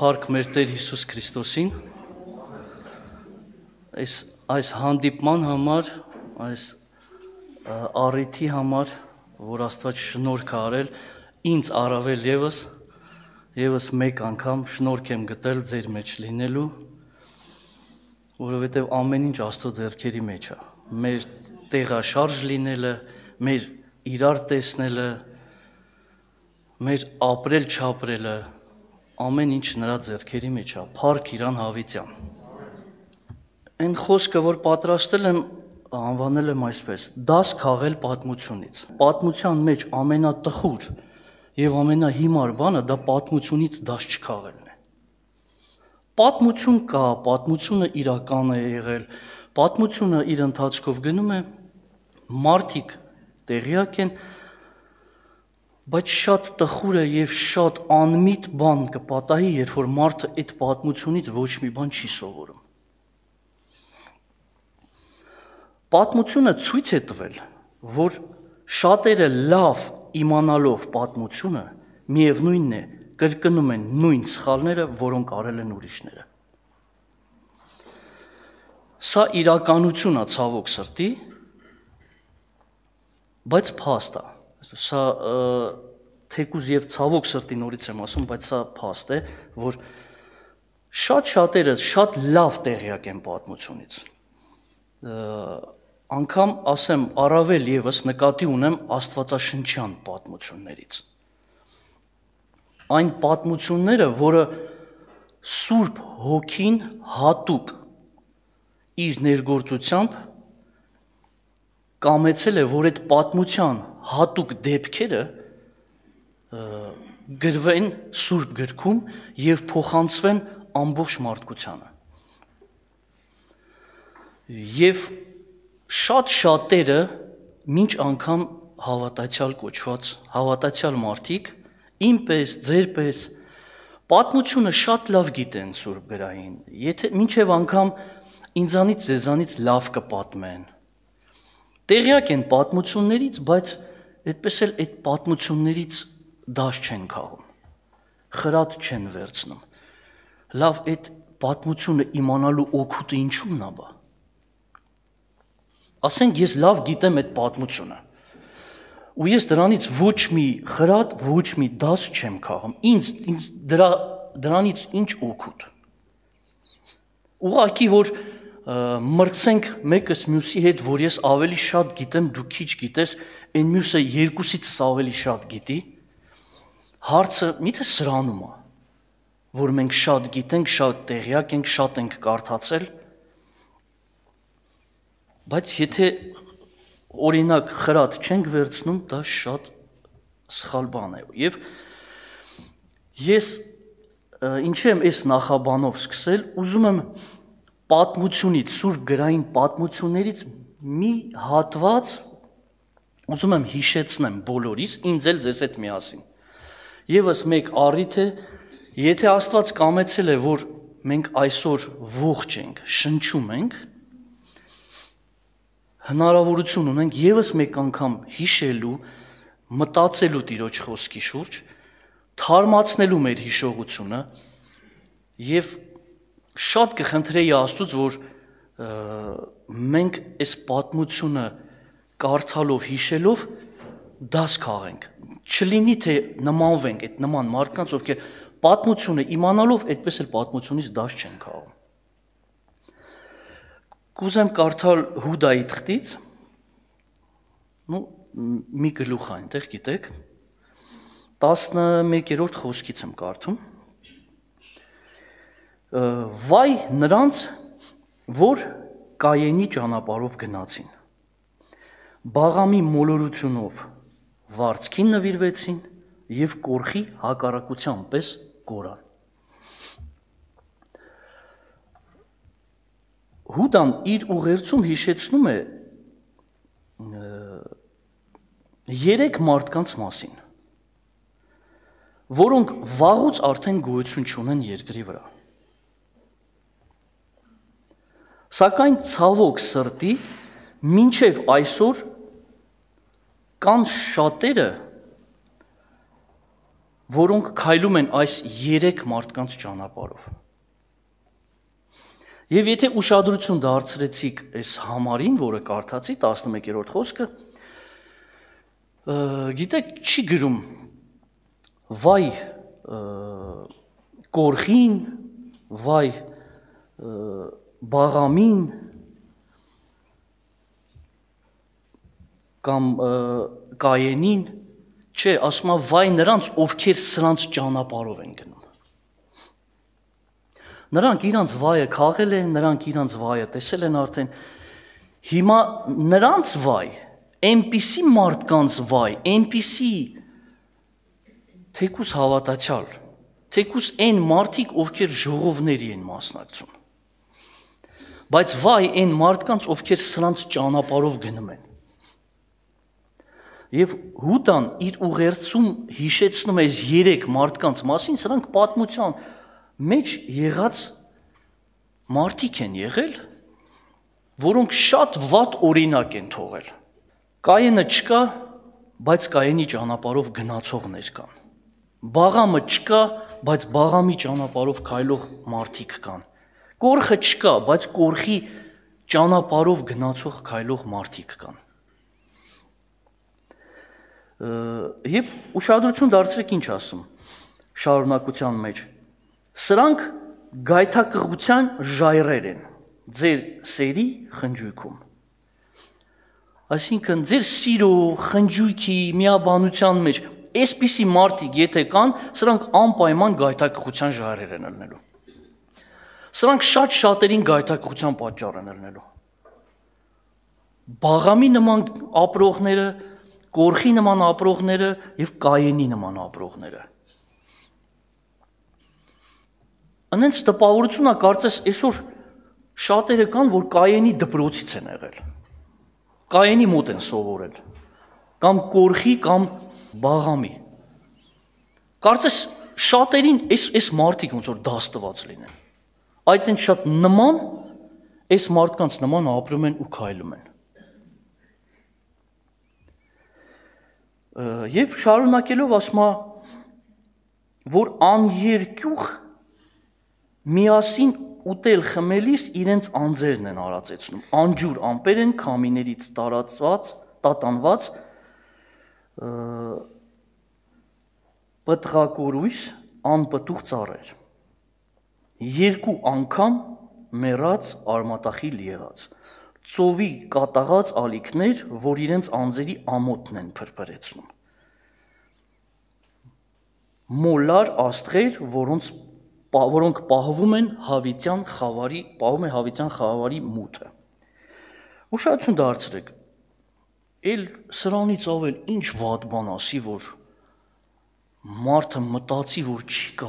փառք մեր Տեր Հիսուս Քրիստոսին, այս հանդիպման համար, այս առիթի համար, որ Աստված շնորհք է արել, ինձ առավել եւս մեկ անգամ շնորհք եմ գտել ձեր մեջ լինելու, որովհետեւ ամեն ինչ Աստծո ձեռքերի մեջ է։ Մեր տեղաշարժ լինելը, մեր իրար տեսնելը, մեր ապրել չապրելը, ամեն ինչ նրա ձեռքերի մեջ է, փառք իրան հավիտյան։ Այն խոսքը, որ պատրաստել եմ, անվանել եմ այսպես. դաս քաղել պատմությունից։ Պատմության մեջ ամենատխուր եւ ամենահիմար բանը դա պատմությունից դաս չքաղելն է։ Պատմություն կա, պատմությունը իրական է եղել, պատմությունը իր ընթացքով գնում է, մարդիկ տեղյակ են, բայց շատ տխուր է եւ շատ անմիտ բան կպատահի, երբ որ մարդը այդ պատմությունից ոչ մի բան չի սովորում։ Պատմությունը ցույց է տվել, որ շատերը լավ իմանալով պատմությունը, միևնույնն է, կրկնում են նույն սխալները, որոնք արել են ուրիշները։ Սա իրականություն է ցավոք սրտի, բայց փաստ է։ Սա թեկուզ եւ ցավոք սրտի նորից եմ ասում, բայց սա փաստ է, որ շատերը շատ լավ տեղյակ են պատմությունից։ Անգամ ասեմ, առավել եւս նկատի ունեմ աստվածաշնչյան պատմություններից։ Այն պատմությունները, որը Սուրբ Հոգին հատուկ իր ներգործությամբ կամեցել է, որ այդ պատմության հատուկ դեպքերը գրվեն Սուրբ գրքում եւ փոխանցվեն ամբողջ մարդկությանը։ Եվ շատերը մինչ անգամ հավատացյալ կոչված, հավատացյալ մարդիկ, ինպես, ձերպես, պատմությունը շատ լավ գիտեն Սուրբ գրային, եթե մինչև անգամ ինձանից ձեզանից լավ կպատմեն։ Տեղյակ են պատմություններից, բայց այդպես էլ այդ պատմություններից դաս չեն քաղում, խրատ չեն վերցնում։ Լավ, այդ պատմությունը իմանալու օգուտը ինչու՞մն է բա։ Ասենք ես լավ գիտեմ այդ պատմությունը, ու ես դրանից ոչ մի խրատ, ոչ մի դաս չեմ քաղում, ինձ դրանից ինչ օգուտ։ Ուղղակի որ մրցենք մեկս մյուսի հետ, որ ես ավելի շատ գիտեմ, դու քիչ գիտես, այն մյուսը երկուսիցս ավելի շատ գիտի, հարցը միթե սրանում է, որ մենք շատ գիտենք, շատ տեղյակ ենք, շատ ենք կարդացել, բայց եթե օրինակ խրատ չենք վերցնում, դա շատ սխալ բան է։ Եվ ես ինչ եմ այս նախաբանով սկսել, ուզում եմ պատմությունից, Սուրբ գրային պատմություններից մի հատված ուզում եմ հիշեցնեմ բոլորիս, ինձ էլ ձեզ հետ միասին։ Եվս մեկ առիթ է, եթե Աստված կամեցել է, որ մենք այսօր ողջ ենք, շնչում ենք, հնարավորություն ունենք եւս մեկ անգամ հիշելու, մտածելու Տիրոջ խոսքի շուրջ, թարմացնելու մեր հիշողությունը եւ շատ կխնդրեի Աստծուց, որ մենք այս պատմությունը կարդալով, հիշելով դաս քաղենք, չլինի թե նմանվենք այդ նման մարդկանց, ովքեր պատմությունը իմանալով այդպես էլ պատմությունից դաս չեն քաղում։ Կուզեմ կարդալ Հուդայի թղթից, մի գլուխ է այնտեղ, գիտեք, 11-րդ խոսքից եմ կարդում։ Վայ նրանց, որ Կայենի ճանապարհով գնացին, Բաղամի մոլորությունով վարձքին նվիրվեցին եւ կորխի հակառակության պես կորան։ Հուդան իր ուղերձում հիշեցնում է 3 մարդկանց մասին, որոնք վաղուց արդեն գոյություն չունեն երկրի վրա։ Սակայն ցավոք սրտի մինչև այսօր կան շատերը, որոնք քայլում են այս 3 մարդկանց ճանապարհով։ Եվ եթե ուշադրություն դարձրեցիք այս համարին, որը կարդացի 11-րդ խոսքը, գիտեք, չի գրում վայ կորխին, վայ բաղամին կամ կայենին, չէ, ասում է վայ նրանց, ովքեր սրանց ճանապարհով են գնում։ Նրանք իրանց վայը քաղել են, նրանք իրանց վայը տեսել են արդեն, հիմա նրանց վայ, այնպիսի մարդկանց վայ, այնպիսի թեկուս հավատացյալ, թեկուս այն մարդիկ, ովքեր ժողովների են մասնակցում, բայց վայ այն մարդկանց, ովքեր սրանց ճանապարհով գնում են։ Եվ Հուդան իր ուղերձում հիշեցնում է այս 3 մարդկանց մասին, սրանք պատմության մեջ եղած մարդիկ են եղել, որոնք շատ վատ օրինակ են թողել։ Կայենը չկա, բայց Կայենի ճանապարհով գնացողներ կան։ Բաղամը չկա, բայց Բաղամի ճանապարհով քայլող մարդիկ կան։ Կորխը չկա, բայց Կորխի ճանապարհով գնացող քայլող մարդիկ կան։ Եվ ուշադրություն դարձրեք ինչ ասում շարունակության մեջ։ Սրանք գայթակղության ժայռեր են ձեր սերի խնջույքում։ Այսինքն ձեր սիրո, խնջույքի, միաբանության մեջ այսպիսի մարդիկ եթե կան, սրանք անպայման գայթակղության ժայռեր են ելնելու։ Սրանք շատ շատերին գայթակղության պատճառ են ելնելու։ Բաղամի նման ապրողները, Կորխի նման ապրողները եւ Կայենի նման ապրողները։ Անենց տպավորություն է, կարծես այսօր շատերը կան, որ Կայենի դպրոցից են եղել։ Կայենի մոտ են սովորել, կամ Կորխի, կամ Բաղամի։ Կարծես շատերին այս մարդիկ ոնց որ դաստված լինեն։ Այդ են շատ նման, այս մարդկանց նման ապրում են ու քայլում են։ Եվ շարունակելով ասում է, որ աներկյուղ միասին ուտել խմելիս իրենց անձերն են արածեցնում, անջուր ամպեր են քամիներից տատանված, պտղակորույս անպտուղ ծառեր, 2 անգամ մեռած արմատախիլ եղած, ծովի կատաղած ալիքներ, որ իրենց անձերի ամոթն են փրփրեցնում, մոլար աստղեր, որոնք պահվում են հավիտյան խավարի մութը։ Ուշադրություն դարձրեք, էլ սրանից ավել ինչ վատ բան ասի, որ մարդը մտածի, որ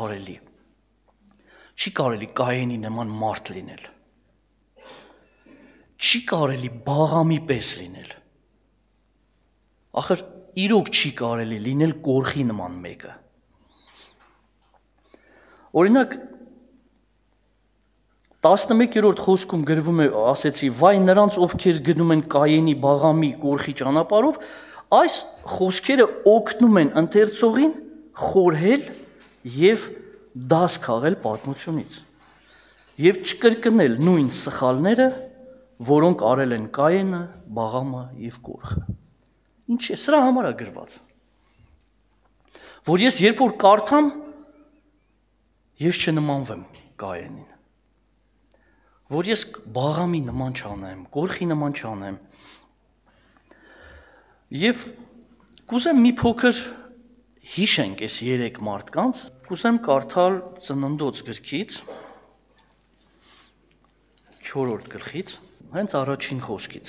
չի կարելի Կայենի նման մարդ լինել, չի կարելի Բաղամի պես լինել, ախր իրոք չի կարելի լինել Կորխի նման մեկը։ Օրինակ 11-րդ խոսքում գրվում է, ասեցի, վայ նրանց, ովքեր գնում են Կայենի, Բաղամի, Կորխի ճանապարհով, այս խոսքերը օգնում են ընթերցողին խորհել եւ դաս քաղել պատմությունից եւ չկրկնել նույն սխալները, որոնք արել են Կայենը, Բաղամը եւ Կորխը։ Ինչ է, սրա համար է գրված։ Որ ես երբ որ կարդամ, ես չնմանվեմ Կայենին, որ ես Բաղամի նման չանեմ, Կորխի նման չանեմ։ Եվ կուզեմ մի փոքր հիշենք այս 3 մարդկանց, կուզեմ կարդալ Ծննդոց գրքից, 4-րդ գլխից, հենց առաջին խոսքից։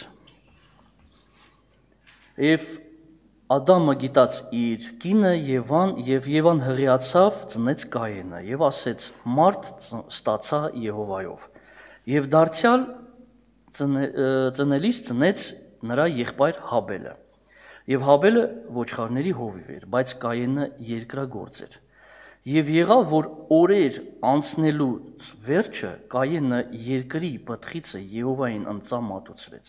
Եվ Ադամը գիտած իր կինը Եվան, եւ Եվան հղիացավ, ծնեց Կայենը, եւ ասեց. «Մարդ ստացա Եհովայով»։ Եվ դարձյալ ծնելիս ծնեց նրա եղբայր Հաբելը։ Եվ Հաբելը ոչխարների հովիվ էր, բայց Կայենը երկրագործ էր։ Եվ եղավ, որ օրեր անցնելուց վերջը Կայենը երկրի պտղիցը Եհովային ընծա մատուցրեց։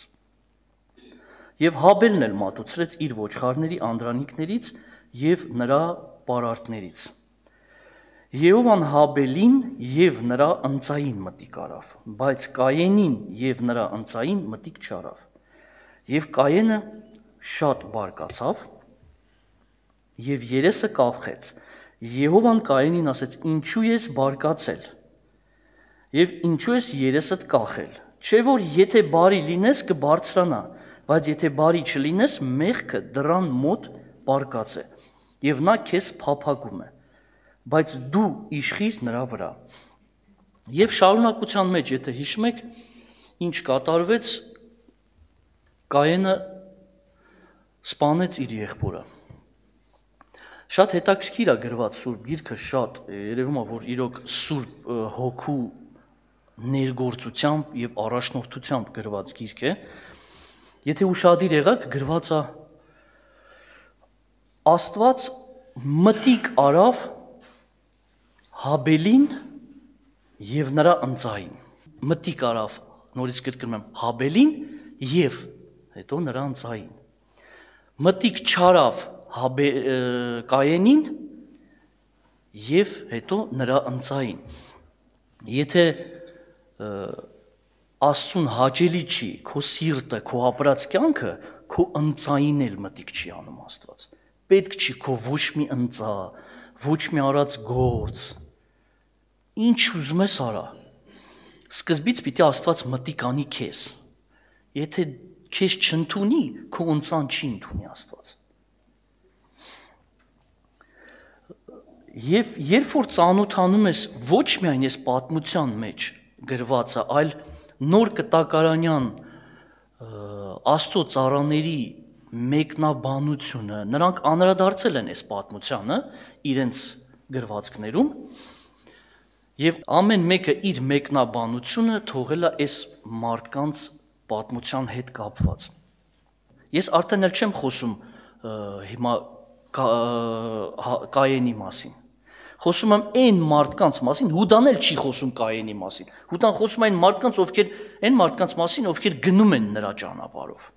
Եվ Հաբելն էլ մատուցրեց իր ոչխարների անդրանիկներից, եւ նրա պարարտներից։ Եհովան Հաբելին եւ նրա ընծային մտիկ արավ, բայց Կայենին եւ նրա ընծային մտիկ չարավ։ Եվ Կայենը շատ բարկացավ եւ երեսը կապխեց։ Եհովան Կայենին ասեց. «Ինչու ես բարկացել եւ ինչու ես երեսդ կախել։ Չէ որ եթե բարի լինես կբարձրանա, բայց եթե բարի չլինես, մեղքը դրան մոտ բարկած է եւ նա քեզ փափագում է, բայց դու իշխիր նրա վրա»։ Եվ շարունակության մեջ, եթե հիշում եք, ինչ կատարվեց, Կայենը սպանեց իր եղբորը։ Շատ հետաքրքիր է գրված Սուրբ Գիրքը, շատ երևում է, որ իրոք Սուրբ Հոգու ներգործությամբ եւ առաջնորդությամբ գրված գիրք է։ Եթե ուշադիր եղաք, գրված է Աստված մտիկ արավ Հաբելին եւ նրա ընծային։ Մտիկ արավ, նորից կրկնում եմ, Հաբելին եւ հետո նրա ընծային։ Մտիկ չարավ Կայենին եւ հետո նրա ընծային։ Եթե Աստծուն հաճելի չի քո սիրտը, քո ապրած կյանքը, քո ընծային էլ մտիկ չի անում Աստված։ Պետք չի քո ոչ մի ընծա, ոչ մի արած գործ, ինչ ուզում ես արա։ Սկզբից պիտի Աստված մտիկ անի քեզ։ Եթե քեզ չընդունի, քո ընծան չի ընդունի Աստված։ Եվ երբ որ ծանոթանում ես ոչ միայն այս պատմության մեջ գրվածը, այլ նոր կտակարանյան Աստծո ծառաների մեկնաբանությունը, նրանք անդրադարձել են այս պատմությանը իրենց գրվածքներում, եւ ամեն մեկը իր մեկնաբանությունը թողել է այս մարդկանց պատմության հետ կապված։ Ես արդեն էլ չեմ խոսում հիմա Կայենի մասին։ Խոսում եմ այն մարդկանց մասին, Հուդան էլ չի խոսում Կայենի մասին։ Հուդան խոսում է այն մարդկանց մասին, ովքեր գնում են նրա ճանապարհով։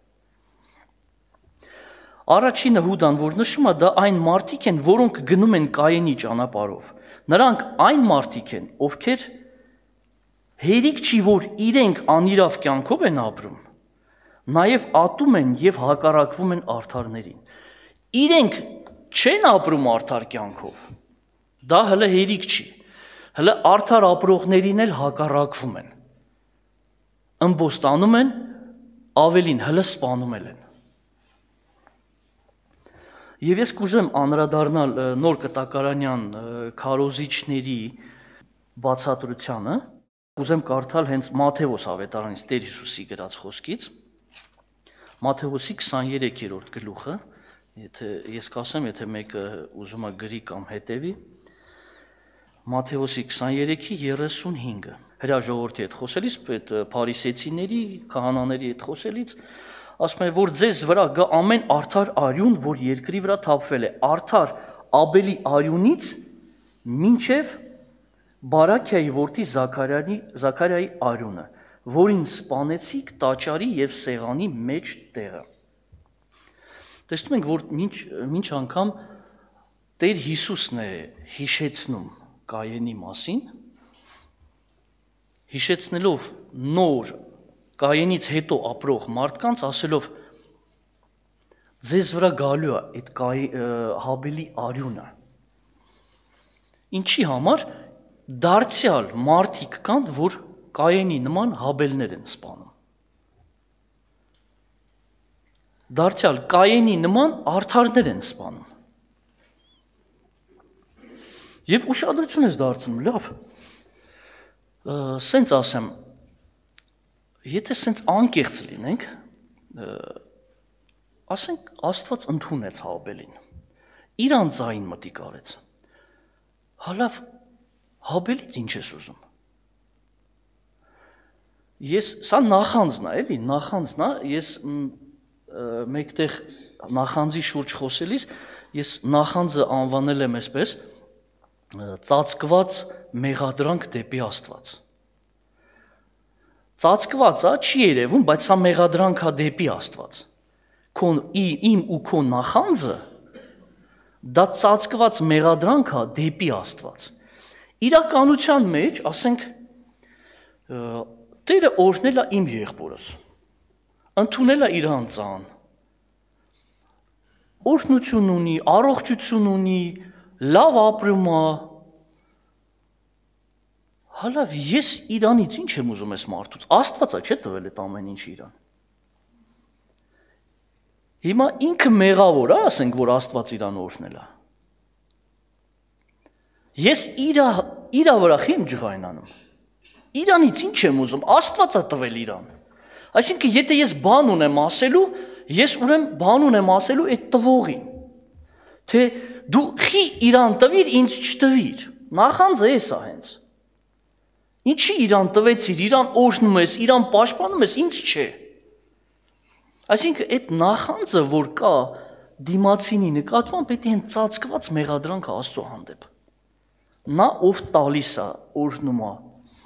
Առաջինը Հուդան, որ նշում է, դա այն մարդիկ են, որոնք գնում են Կայենի ճանապարհով։ Նրանք այն մարդիկ են, ովքեր հերիք չի, որ իրենք անիրավ կյանքով են ապրում, նաև ատում են եւ հակառակվում են արդարներին։ Իրենք չեն ապրում արդար կյանքով։ Դա հələ հերիք չի։ Հələ արդար ապրողներին էլ հակառակվում են։ Ըմբոստանում են, ավելին հələ սպանում են։ Եվ ես կուզեմ անդրադառնալ նոր կտակարանյան քարոզիչների բացատրությանը, կուզեմ կարդալ հենց Մատթեոս ավետարանից Տեր Հիսուսի գրած խոսքից, Մատթեոսի 23-րդ գլուխը, եթե ես կասեմ, եթե մեկը ուզում է գրի կամ հետևի, Մատթեոսի 23:35-ը, հրաժողովրդի հետ խոսելիս, այդ փարիսեցիների, քահանաների հետ խոսելիս, ասում է, որ ձեզ վրա գա ամեն արդար արյուն, որ երկրի վրա թափվել է, արդար Աբելի արյունից մինչև Բարաքիայի որդի Զաքարիայի արյունը, որին սպանեցիք տաճարի եւ սեղանի մեջ տեղը։ Տեսնում ենք, որ մինչ անգամ Տեր Հիսուսն է հիշեցնում Կայենի մասին, հիշեցնելով նոր Կայենից հետո ապրող մարդկանց, ասելով ձեզ վրա գալու է այդ Հաբելի արյունը։ Ինչի համար դարձյալ մարդիկ կան, որ Կայենի նման Հաբելներ են սպանում։ Դարձյալ Կայենի նման արդարներ են սպանում։ Եվ ուշադրություն ես դարձնում, լավ, սենց ասեմ, եթե սենց անկեղծ լինենք, ասենք Աստված ընդունեց Հաբելին, իր անձային մտիկ արեց, հալավ Հաբելից ինչ ես ուզում։ Սա նախանձն է, էլի, նախանձն է, ես մեկտեղ նախանձի շուրջ խոսելիս, ես նախանձը անվանել եմ այսպես, ծածկված մեղադրանք դեպի Աստված։ Ծածկված է, չի երևում, բայց սա մեղադրանք է դեպի Աստված։ Իմ ու քո նախանձը դա ծածկված մեղադրանք է դեպի Աստված։ Իրականության մեջ, ասենք, Տերը օրհնել է իմ եղբորս, ընդունել է իր անձան, օրհնություն ունի, առողջություն ունի, լավ ապրում է, հալավ, ես իրանից ինչ եմ ուզում ես մարդուց, Աստվածա չէ տվել այդ ամեն ինչ իրան։ Հիմա ինքը մեղավոր է, ասենք, որ Աստված իրան օրհնել է։ Ես իրա վրա եմ ջղայնանում։ Իրանից ինչ եմ ուզում, Աստվածա տվել իրան։ Այսինքն, եթե ես բան ունեմ ասելու, ես ուրեմն բան ունեմ ասելու այդ տվողին։ Թե դու խի իրան տվիր, ինձ չտվիր։ Նախանձը էս է հենց։ Ինչի իրան տվեցիր, իրան օրհնում ես, իրան պաշտպանում ես, ինձ չէ։ Այսինքն, այդ նախանձը, որ կա դիմացինի նկատմամբ, պետք է հենց ծածկված մեղադրանք Աստծո հանդեպ։ Նա ով տալիս է, օրհնում է։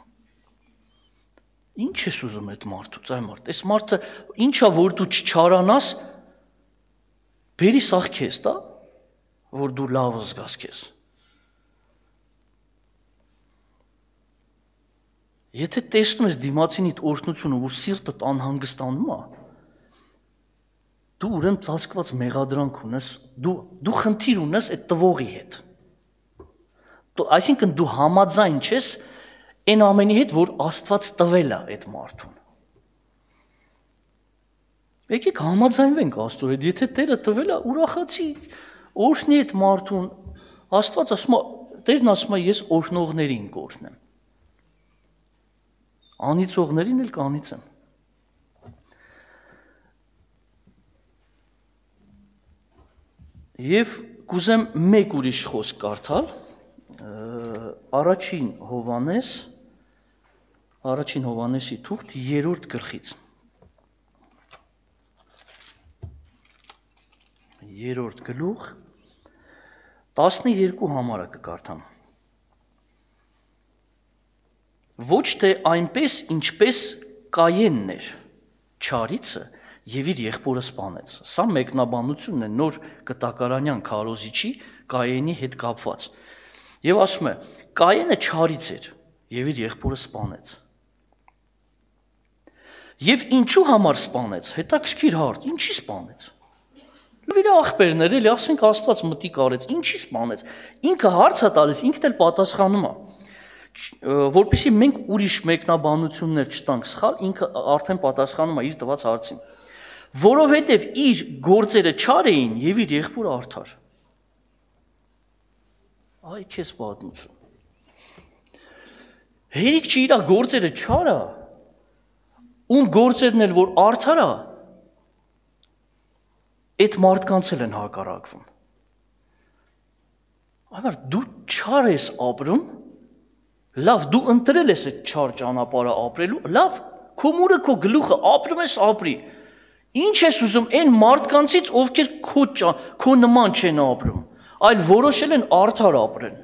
Ինչ ես ուզում այդ մարդուց, այ մարդ, այս մարդը ինչա որ դու չչարանաս, բերի սաղ քեզ, դա, որ դու լավ զգաս քեզ։ Եթե տեսնում ես դիմացինիդ օրհնությունը, որ սիրտդ անհանգստանում է, դու ուրեմն ծածկված մեղադրանք ունես, դու խնդիր ունես այդ տվողի հետ։ Այսինքն դու համաձայն չես այն ամենի հետ, որ Աստված տվել է այդ մարդուն։ Եկեք համաձայնվենք Աստծո հետ, եթե Տերը տվել է, ուրախացի, օրհնի այդ մարդուն, Աստված ասում է, Տերն ասում է, ես օրհնողներին կօրհնեմ։ Անիծողներին էլ կանիծեմ։ Եվ կուզեմ մեկ ուրիշ խոսք կարդալ, առաջին Հովանեսի թուղթ 3-րդ գլխից։ 3-րդ գլուխ 12 համարը կկարդամ։ Ոչ թե այնպես, ինչպես Կայենն էր, չարիցը, և իր եղբորը սպանեց։ Սա մեկնաբանությունն է նոր կտակարանյան քարոզիչի Կայենի հետ կապված։ Եվ ասում է, Կայենը չարից էր, և իր եղբորը սպանեց։ Եվ ինչու համար սպանեց, հետաքրքիր հարց, ինչի սպանեց։ Իր ախպերներ էլի, ասենք Աստված մտիկ արեց, ինչի սպանեց։ Ինքը հարց է տալիս, ինքն էլ պատասխանում է։ Որպեսզի մենք ուրիշ մեկնաբանություններ չտանք սխալ, ինքը արդեն պատասխանում է իր տված հարցին։ Որովհետև իր գործերը չար էին և իր եղբորը արդար։ Այ քեզ պատմություն։ Հերիք չի իր գործերը չար է, ում գործերն էլ որ արդար է, այդ մարդկանց էլ են հակառակվում։ Այլ դու չար ես ապրում, լավ, դու ընտրել ես այդ չար ճանապարհը ապրելու, լավ, քո մուրը քո գլուխը ապրում ես ապրի։ Ինչ ես ուզում այն մարդկանցից, ովքեր քո նման չեն ապրում, այլ որոշել են արդար ապրեն։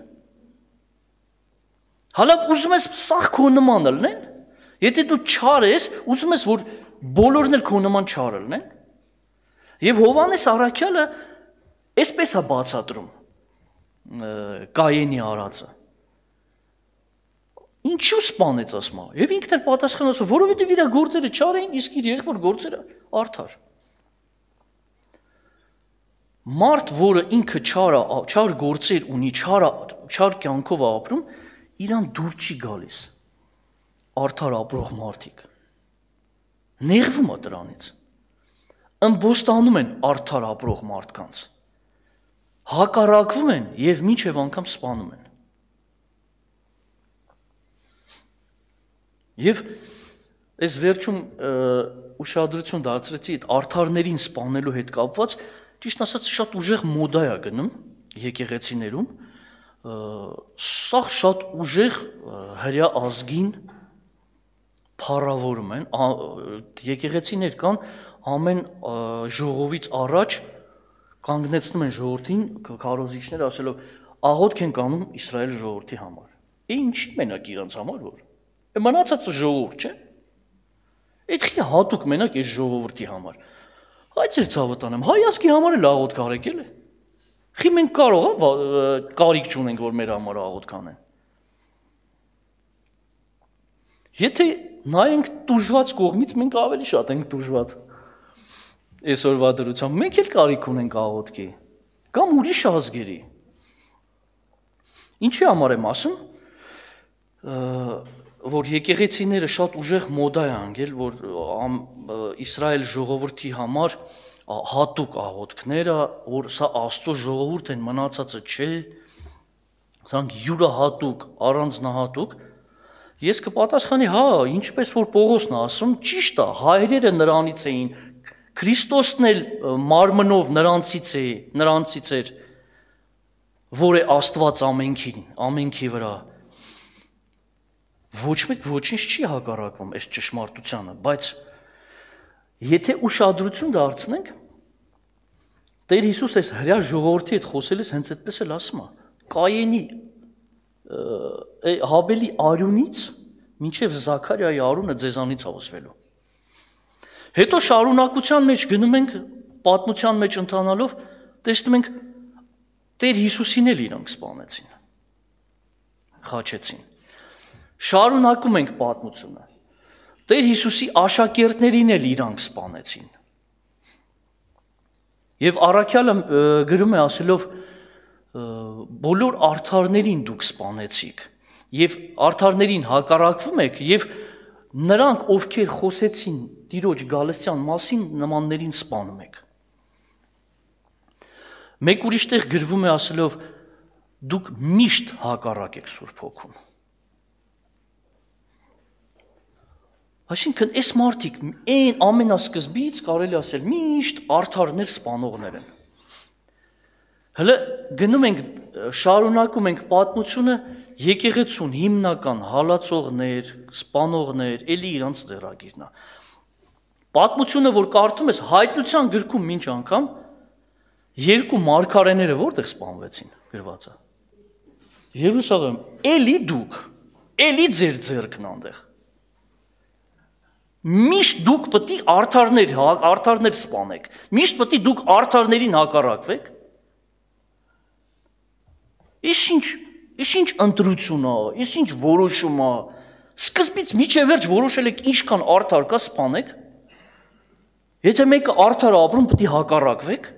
Հալավ ուզում ես սաղ քո նման լինեն։ Եթե դու չար ես, ուզում ես որ բոլորն էլ քո նման չար լինեն։ Եվ Հովհաննես առաքյալը այսպես է բացատրում Կայենի արածը։ Ինչու սպանեց ասում է։ Եվ ինքն էլ պատասխանում ասում, որովհետև իր գործերը չար էին, իսկ իր եղբոր գործերը արդար։ Մարդ, որը ինքը չար գործեր ունի, չար կյանքով է ապրում, իրան դուր չի գալիս արդար ապրող մարդիկ։ Նեղվում է դրանից։ Ըմբոստանում են արդար ապրող մարդկանց։ Հակառակվում են եւ մինչեւ անգամ սպանում են։ Եվ այս վերջում ուշադրություն դարձրեցի այդ արդարներին սպանելու հետ կապված, ճիշտ ասած շատ ուժեղ մոդա է գնում եկեղեցիներում, սա շատ ուժեղ հրյա ազգին փառավորում են, եկեղեցիներ կան ամեն ժողովից առաջ կանգնեցնում են ժողովրդին, քարոզիչները ասելով աղոթք են կանում Իսրայել ժողովրդի համար։ Ինչի մենակ իրանց համար որ։ Մնացածը ժողովուրդ չէ։ Այդքի հատուկ մենակ այս ժողովրդի համար։ Հայց էլ ցավը տանեմ, հայ ազգի համար էլ աղոթք արեք էլի։ Խի մենք կարող կարիք չունենք, որ մեր համար աղոթք անեն։ Եթե նայենք տուժված կողմից, մենք ավելի շատ ենք տուժված։ Այսօրվա դրությամբ մենք էլ կարիք ունենք աղոթքի կամ ուրիշ ազգերի։ Ինչի համար եմ ասում, որ եկեղեցիները շատ ուժեղ մոդա է անգել, որ Իսրայել ժողովրդի համար հատուկ աղոթքները, որ սա Աստծո ժողովուրդ են, մնացածը չէ, սրանք յուրահատուկ, առանձնահատուկ։ Ես կպատասխանի, հա, ինչպես որ Պողոսն է ասում, ճիշտ է, հայրերը նրանից էին, Քրիստոսն էլ մարմնով նրանցից էր, որ է Աստված ամենքի վրա։ Ոչ մեկ ոչինչ չի հակառակվում այս ճշմարտությանը, բայց եթե ուշադրություն դարձնենք, Տեր Հիսուս այս հրաշ ժողովրդի հետ խոսելիս հենց այդպես էլ ասում է, Կայենի Հաբելի արյունից մինչև Զաքարիայի արյունը ձեզանից ավսվելու։ Հետո շարունակության մեջ գնում ենք, պատմության մեջ ընթանալով, տեսնում ենք Տեր Հիսուսին էլ իրանք սպանեցին, խաչեցին։ Շարունակում ենք պատմությունը։ Տեր Հիսուսի աշակերտներին էլ իրանք սպանեցին։ Եվ առաքյալը գրում է ասելով, բոլոր արդարներին դուք սպանեցիք, եւ արդարներին հակառակվում եք, եւ նրանք, ովքեր խոսեցին Տիրոջ գալստյան մասին, նմաններին սպանում եք։ Մեկ ուրիշ տեղ գրվում է ասելով, դուք միշտ հակառակ եք Սուրբ Հոգուն։ Այսինքն, այս մարդիկ այն ամենասկզբից կարելի ասել միշտ արդարներ սպանողներ են։ Հələ գնում ենք, շարունակում ենք պատմությունը, եկեղեցուն հիմնական հալածողներ, սպանողներ, էլի իրանց ձեռագիրն է։ Պատմությունը, որ կարդում ես, Հայտնության գրքում մինչ անգամ երկու մարգարեները որտեղ սպանվեցին, գրված է։ Երուսաղեմ, էլի դուք, էլի ձեր ձեռքն այնտեղ։ Միշտ դուք պետք է արդարներ սպանեք։ Միշտ պետք է դուք արդարներին հակառակվեք։ Իսկ ինչ ընտրություն է, իսկ ինչ որոշում է։ Սկզբից միջև վերջ որոշել եք ինչքան արդար կա սպանեք։ Եթե մեկը արդար է ապրում, պետք է հակառակվեք։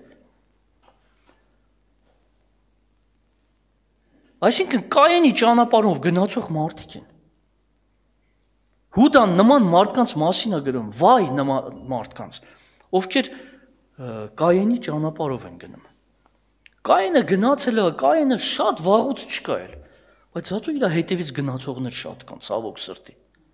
Այսինքն Կայենի ճանապարհով գնացող մարդիկ են։ Հուդան նման մարդկանց մասին է գրում, վայ նման մարդկանց, ովքեր Կայենի ճանապարհով են գնում։ Կայենը գնացել է, Կայենը շատ վաղուց չկա էլ, բայց հատու իր հետևից գնացողներ շատ կան, ցավոք սրտի։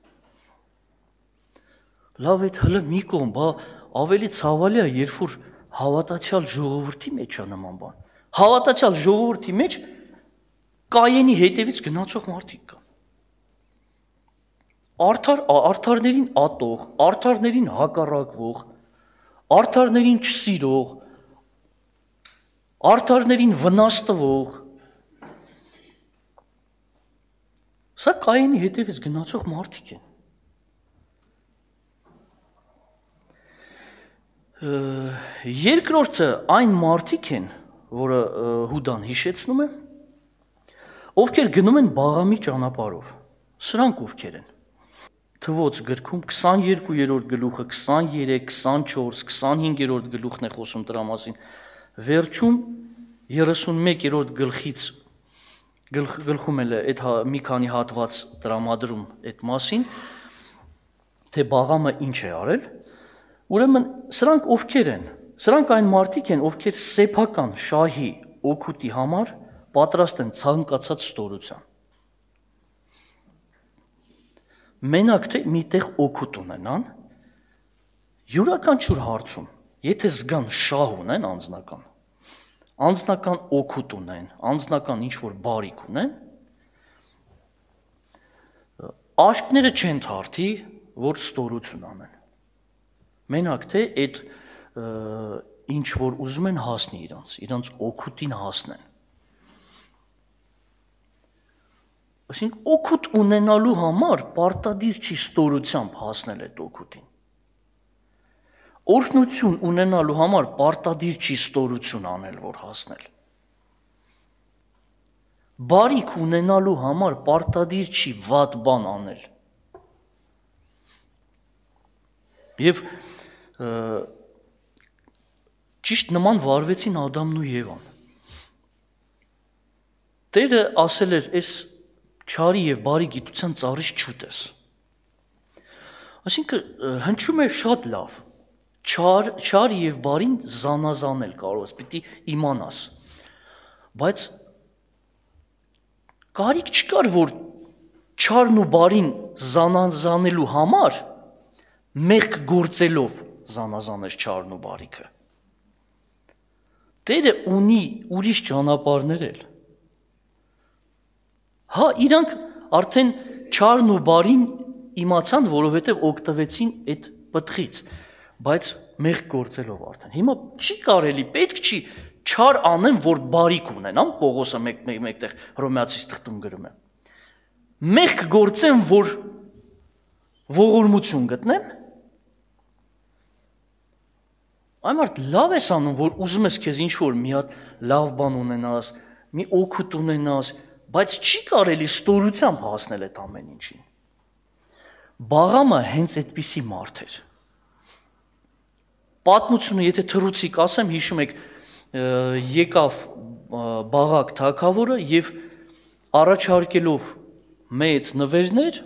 Լավ է, հələ մի կողմ, բա ավելի ցավալի է, երբ որ հավատացյալ ժողովրդի մեջ է նման բան։ Հավատացյալ ժողովրդի մեջ Կայենի հետևից գնացող մարդիկ կան։ Արդարներին ատող, արդարներին հակառակվող, արդարներին չսիրող, արդարներին վնաս տվող։ Սա Կայենի հետևից գնացող մարդիկ են։ Երկրորդը այն մարդիկ են, որը Հուդան հիշեցնում է, ովքեր գնում են Բաղամի ճանապարհով։ Սրանք ովքեր են։ Թվոց գրքում 22-րդ գլուխը, 23, 24, 25-րդ գլուխն է խոսում դրա մասին։ Վերջում 31-րդ գլխում էլ է այդ մի քանի հատված տրամադրում այդ մասին, թե Բաղամը ինչ է արել։ Ուրեմն սրանք ովքեր են։ Սրանք այն մարդիկ են, ովքեր սեփական շահի օգուտի համար պատրաստ են ցանկացած ստորության։ Մենակ թե միտեղ օգուտ ունենան, յուրաքանչյուր հարցում, եթե զգան շահ ունեն անձնական օգուտ ունեն, անձնական ինչ-որ բարիք ունեն, աշկները չեն թարթի, որ ստորություն անեն։ Մենակ թե այդ ինչ-որ ուզում են հասնի իրանց օգուտին հասնեն։ Այսինքն օգուտ ունենալու համար պարտադիր չի ստորությամբ հասնել այդ օգուտին։ Օրհնություն ունենալու համար պարտադիր չի ստորություն անել, որ հասնել։ Բարիք ունենալու համար պարտադիր չի վատ բան անել։ Եվ ճիշտ նման վարվեցին Ադամն ու Եվան։ Տերը ասել էր, այս չարի եւ բարի գիտության ծառից չուտես։ Այսինքն հնչում է շատ լավ։ Չար եւ բարին զանազանել կարող ես, պիտի իմանաս։ Բայց կարիք չկար, որ չարն ու բարին զանազանելու համար մեղք գործելով զանազանես չարն ու բարիքը։ Տերը ունի ուրիշ ճանապարհներ էլ։ Հա, իրանք արդեն չարն ու բարին իմացան, որովհետև օգտվեցին այդ պտղից, բայց մեղք գործելով արդեն։ Հիմա չի կարելի, պետք չի չար անեմ, որ բարիք ունենամ, Պողոսը մեկտեղ Հռոմեացիս թղթում գրում է։ Մեղք գործեմ, որ ողորմություն գտնեմ։ Այմարդ լավ ես անում, որ ուզում ես քեզ ինչ-որ մի հատ լավ բան ունենաս, մի օգուտ ունենաս, բայց չի կարելի ստորությամբ հասնել այդ ամեն ինչին։ Բաղամը հենց այդպիսի մարդ էր։ Պատմությունը, եթե թռուցիկ ասեմ, հիշում եք, եկավ Բաղակ թագավորը եւ առաջարկելով մեծ նվերներ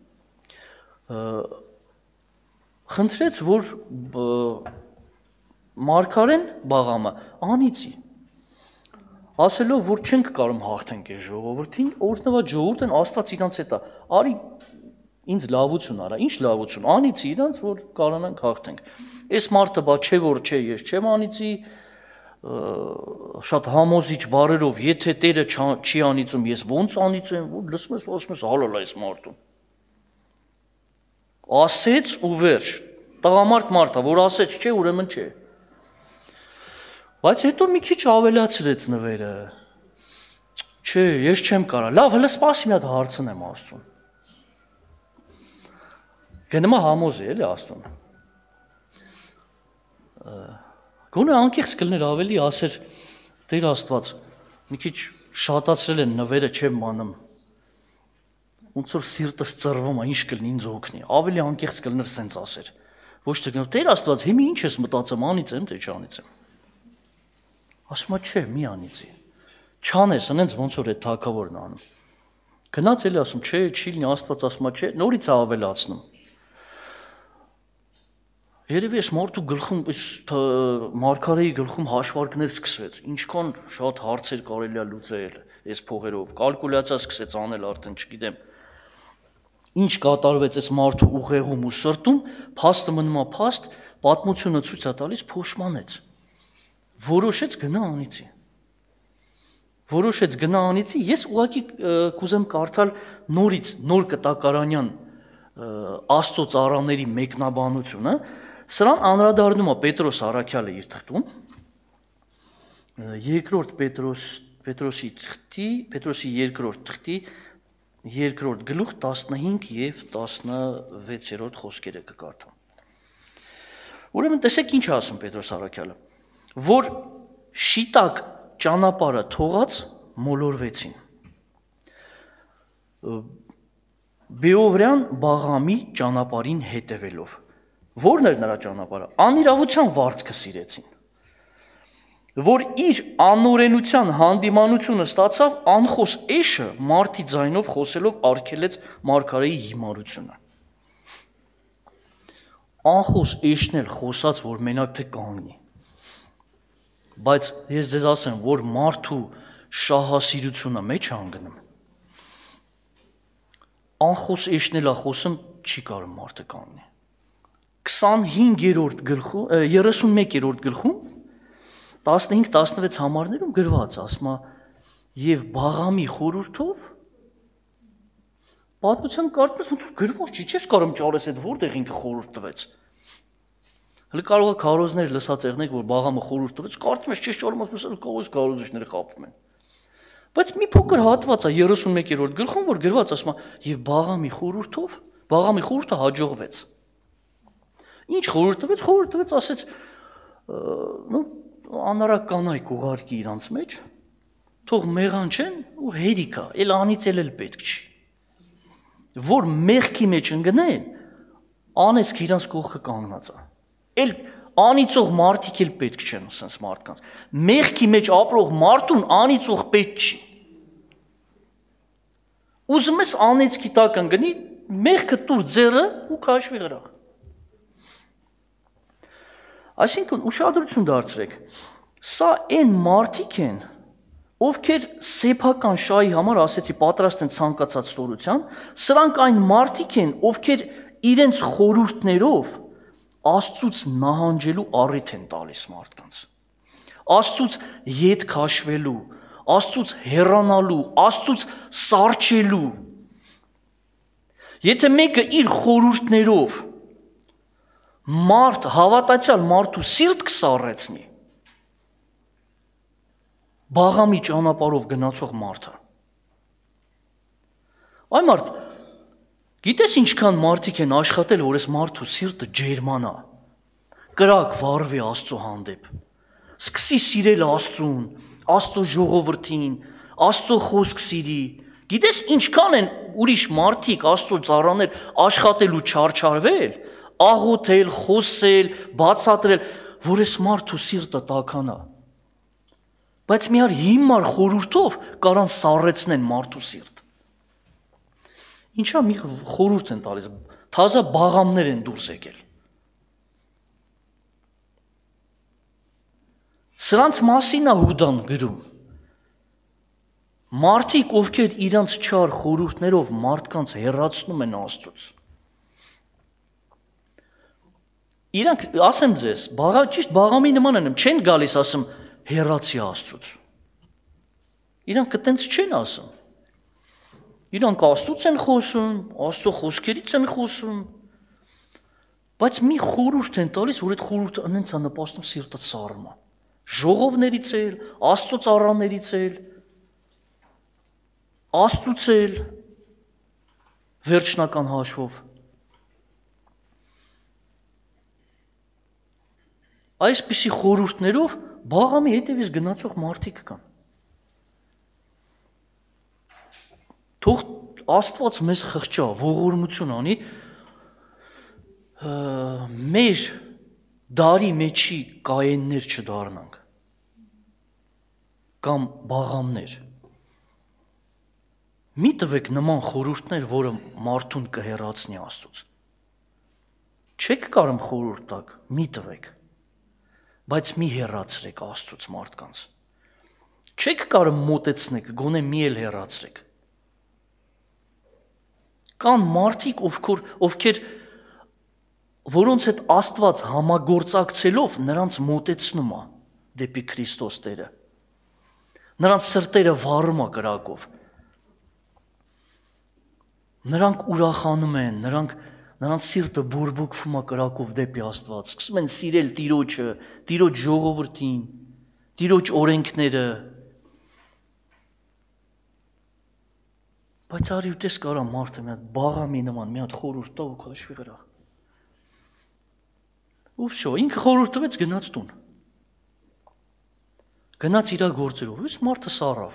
խնդրեց, որ մարգարեն Բաղամը անիծի, ասելով, որ չենք կարող հաղթենք այս ժողովրդին, օրհնված ժողովուրդն Աստված իրանց հետ է, արի ինձ լավություն արա, ինչ լավություն, անիծի իրանց, որ կարողանանք հաղթենք։ Այս մարդը բա չէ, որ չէ, ես չեմ անիծի, շատ համոզիչ բառերով, եթե Տերը չի անիծում, ես ոնց անիծեմ, որ լսում ես, ասում ես հալալ այս մարդուն։ Ասեց ու վերջ, տղամարդ մարդը, որ ասեց չէ, ուրեմն չէ։ Բայց հետո մի քիչ ավելացրեց նվերը։ Չէ, ես չեմ կարա։ Լավ, հələ սպասի մի հատ հարցնեմ Աստծուն։ Գնա համոզի էլի Աստծուն։ Գոնե անկեղծ կլներ ավելի ասեր Տեր Աստված, մի քիչ շատացրել են նվերը չեմ անում։ Ոնց որ սիրտս ծռվում է, ինչ կլինի ինձ օգնի։ Ավելի անկեղծ կլներ սենց ասեր։ Ոչ թե գնա Տեր Աստված, հիմա ինչ ես մտածում, անիծեմ թե չանիծեմ։ Ասում է չէ, մի անիծի։ Չանես, այնց ոնց որ այդ թագավորն անում։ Գնաց էլի ասում, չէ, չի լինի, Աստված ասում է չէ, նորից է ավելացնում։ Երևի այս մարդու գլխում, այս մարգարեի գլխում հաշվարկներ սկսվեց, ինչքան շատ հարցեր կարելի է լուծել այս փողերով, կալկուլյացիա սկսեց անել արդեն, չգիտեմ, ինչ կատարվեց այս մարդու ուղեղում ու սրտում, փաստը մնում է փաստ, պատմությունը ցույց է տալիս փոշմանեց։ Որոշեց գնա անիծի։ Որոշեց գնա անիծի, ես ուղղակի կուզեմ կարդալ նորից նոր կտակարանյան Աստծո ծառաների մեկնաբանությունը, սրան անդրադառնում է Պետրոս Առաքյալը իր թղթում, երկրորդ Պետրոսի երկրորդ թղթի երկրորդ գլուխ 15 եւ 16-րդ խոսքերը կկարդամ։ Ուրեմն տեսեք ինչ ասում Պետրոս Առաքյալը, որ շիտակ ճանապարհը թողած մոլորվեցին։ Բեովրյան Բաղամի ճանապարհին հետևելով։ Որն էր նրա ճանապարհը։ Անիրավության վարձքը սիրեցին, որ իր անօրենության հանդիմանությունը ստացավ անխոս էշը մարդի ձայնով խոսելով արգելեց մարգարեի հիմարությունը։ Անխոս էշն էլ խոսած, որ մենակ թե կանգնի։ Բայց ես ձեզ ասեմ, որ մարդու շահասիրությունը մեջ անգնում։ Անխոս էշն էլ խոսում չի կարող մարդը կանգնի։ 25-րդ գլխում, 31-րդ գլխում 15-16 համարներում գրված, ասում է, եւ Բաղամի խորհրդով պատմության կարծես ոնց որ գրված չի, չես կարող ճարես այդ որտեղ ինքը խորհուրդ տվեց։ Հələ կարող է քարոզներ լսած եղնեք, որ Բաղամը խորհուրդ տվեց, կարծում ես չես ճարում, ասում ես կողոս քարոզիչները խափում են։ Բայց մի փոքր հատված է 31-րդ գլխում, որ գրված ասում է, եւ Բաղամի խորհրդով, Բաղամի խորհուրդը հաջողվեց։ Ինչ խորհուրդ տվեց, ասեց, նո անարակ կանայք ուղարկի իրանց մեջ, թող մեղան չեն ու հերիքա, էլ անից էլ պետք չի։ Որ մեղքի մեջ ընկնեն, անեսք իրանց կողքը կանգնած է։ Էլ անիծող մարդիկ էլ պետք չեն sense մարդկանց։ Մեղքի մեջ ապրող մարդուն անիծող պետք չի։ Ուզում ես անեծքի տակ ընկնի, մեղքը տուր ձեռը ու քաշվի գրախ։ Այսինքն ուշադրություն դարձրեք, սա այն մարդիկ են, ովքեր սեփական շահի համար ասեցի պատրաստ են ցանկացած ստորության, սրանք այն մարդիկ են, ովքեր իրենց խորհուրդներով Աստծուց նահանջելու առիթ են տալիս մարդկանց։ Աստծուց ետ քաշվելու, Աստծուց հեռանալու, Աստծուց սառչելու։ Եթե մեկը իր խորհուրդներով հավատացյալ մարդու սիրտ կսառեցնի, բաղամի ճանապարհով գնացող մարդը։ Այ մարդ, գիտես ինչքան մարդիկ են աշխատել, որ այս մարդու սիրտը ջերմանա, կրակ վառվի Աստծո հանդեպ, սկսի սիրել Աստծուն, Աստծո ժողովրդին, Աստծո խոսք սիրի։ Գիտես ինչքան են ուրիշ մարդիկ, Աստծո ծառաներ աշխատել ու չարչարվել, աղոթել, խոսել, բացատրել, որ այս մարդու սիրտը տաքանա։ Բայց միար հիմար խորհուրդով կարան սառեցնեն մարդու սիրտ։ Ինչա մի խորհուրդ են տալիս, թազա բաղամներ են դուրս եկել։ Սրանց մասին է Հուդան գրում։ Մարդիկ, ովքեր իրանց չար խորհուրդներով մարդկանց հեռացնում են Աստծուց։ Իրանք, ասեմ ձեզ, ճիշտ բաղամի նման են, չեն գալիս ասում հեռացի Աստծուց։ Իրանք այտենց չեն ասում։ Իրանք Աստծուց են խոսում, Աստծո խոսքերից են խոսում, բայց մի խորհուրդ են տալիս, որ այդ խորհուրդը ինձ է նպաստում սիրտը սառնա։ Ժողովներից էլ, Աստծո ծառաներից էլ, Աստծուց էլ վերջնական հաշվով։ Այսպիսի խորհուրդներով բաղամի հետևից գնացող մարդիկ կան։ Թող Աստված մեզ խղճա, ողորմություն անի, մեր դարի մեջի կայեններ չդառնանք, կամ բաղամներ։ Մի տվեք նման խորհուրդներ, որը մարդուն կհեռացնի Աստծուց։ Չեք կարում խորհուրդ տակ, մի տվեք, բայց մի հեռացրեք Աստծուց մարդկանց։ Չեք կարում մոտեցնեք, գոնե մի էլ հեռացրեք։ Կան մարդիկ, ովքեր որոնց հետ Աստված համագործակցելով նրանց մոտեցնում է դեպի Քրիստոս Տերը։ Նրանց սրտերը վառում է կրակով։ Նրանք ուրախանում են, նրանց սիրտը բորբոքվում է կրակով դեպի Աստված, սկսում են սիրել Տիրոջը, Տիրոջ ժողովրդին, Տիրոջ օրենքները։ Բայց արի ու տես կարա մարդը մի հատ բաղամի նման, մի հատ խորհուրդ տա ու քաշվի վրա։ Ու վсё, ինքը խորհուրդ տվեց, գնաց տուն։ Գնաց իր գործերով, իսկ մարդը սառավ։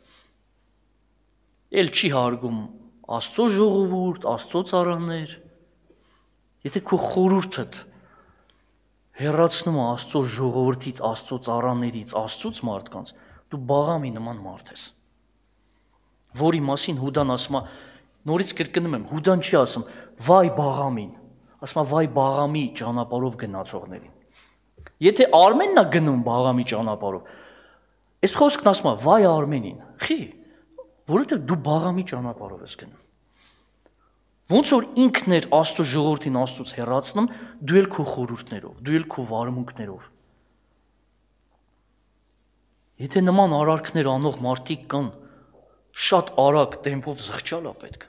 Էլ չի հարգում Աստծո ժողովուրդ, Աստծո ծառաներ։ Եթե քո խորհուրդդ հեռացնում է Աստծո ժողովրդից, Աստծո ծառաներից, Աստծուց մարդկանց, դու բաղամի նման մարդ ես։ Որի մասին Հուդան ասում է, նորից կրկնում եմ, Հուդան չի ասում, վայ բաղամին, ասում է վայ բաղամի ճանապարհով գնացողներին։ Եթե Արմենն է գնում բաղամի ճանապարհով, այս խոսքն ասում է վայ Արմենին, խի, որովհետև դու բաղամի ճանապարհով ես գնում։ Ոնց որ ինքն էր Աստծո ժողովրդին Աստծուց հեռացնում, դու էլ քո խորհուրդներով, դու էլ քո վարմունքներով։ Եթե նման արարքներ անող մարդիկ կան, շատ արագ տեմպով զղջալ է պետք։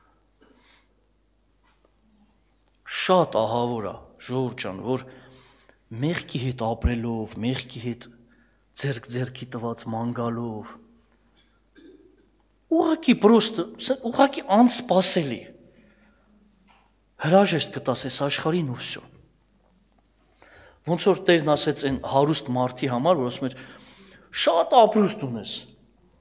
Շատ ահավոր է, ժողովուրդ ջան, որ մեղքի հետ ապրելով, մեղքի հետ ձեռքի տված մանգալով, ուղղակի անսպասելի հրաժեշտ կտաս այս աշխարհին ու վсё։ Ոնց որ Տերն ասեց այն հարուստ մարդի համար, որ ասում էր շատ ապրուստ ունես,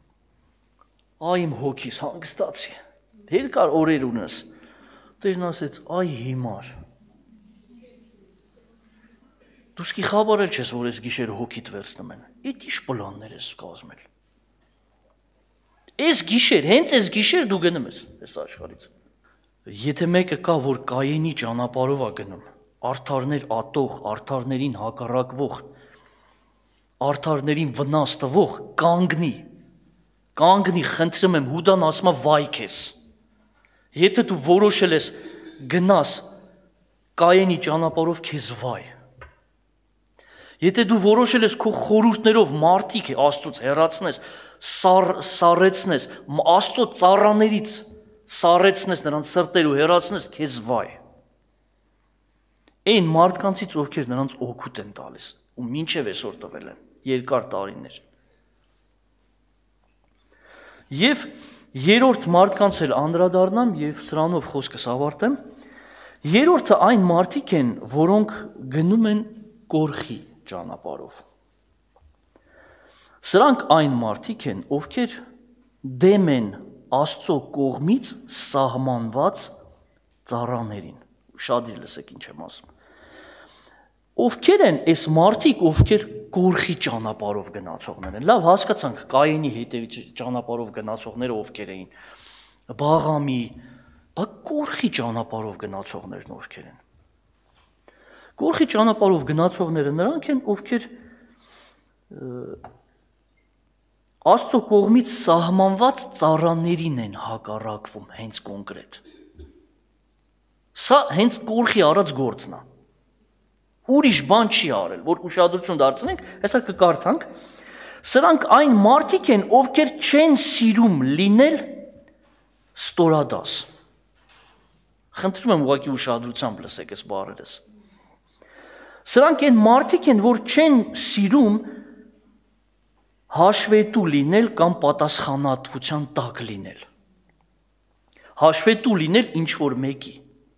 Այ իմ հոգիս հանգստացի։ Երկար օրեր ունես։ Տերն ասեց, այ հիմար։ Դու սկի խաբարել չես, որ ես գիշեր հոգիդ վերցնում են։ Էդ ինչ պլաններ ես կազմել։ Այս գիշեր, հենց այս գիշեր դու գնում ես այս աշխարհից։ Եթե մեկը կա, որ Կայենի ճանապարհով է գնում, արդարներ ատող, արդարներին հակառակվող, արդարներին վնաս տվող, կանգնի, խնդրում եմ, Հուդան ասում է վայ քեզ։ Եթե դու որոշել ես գնաս Կայենի ճանապարհով, քեզ վայ։ Եթե դու որոշել ես քո խորհուրդներով մարդիկ Աստծուց հեռացնես, սառեցնես, Աստծո ծառաներից սառեցնես, նրանց սրտերու հեռացնես, քեզ վայ։ Այն մարդկանցից, ովքեր նրանց օգուտ են տալիս, ու մինչև այսօր տվել են, երկար տարիներ։ Եվ երրորդ մարդկանց էլ անդրադառնամ եւ սրանով խոսքս ավարտեմ։ Երրորդը այն մարդիկ են, որոնք գնում են կորխի ճանապարհով։ Սրանք այն մարդիկ են, ովքեր դեմ են Աստծո կողմից սահմանված ծառաներին։ Շատ լսեք ինչ եմ ասում։ Ովքեր են այս մարդիկ, ովքեր կորխի ճանապարհով գնացողներ են։ Լավ հասկացանք Կայենի հետևից ճանապարհով գնացողները ովքեր էին։ Բաղամի, բայց կորխի ճանապարհով գնացողներն ովքեր են։ Կորխի ճանապարհով գնացողները նրանք են, ովքեր Աստծո կողմից սահմանված ծառաներին են հակառակվում հենց կոնկրետ։ Սա հենց կորխի արած գործն է։ Ուրիշ բան չի արել, որ ուշադրություն դարձնենք, հեսա կկարդանք։ Սրանք այն մարդիկ են, ովքեր չեն սիրում լինել ստորադաս։ Խնդրում եմ ուղղակի ուշադրությամբ լսեք այս բառերս։ Սրանք այն մարդիկ են, որ չեն սիրում հաշվետու լինել կամ պատասխանատվության տակ լինել։ Հաշվետու լինել ինչ-որ մեկի։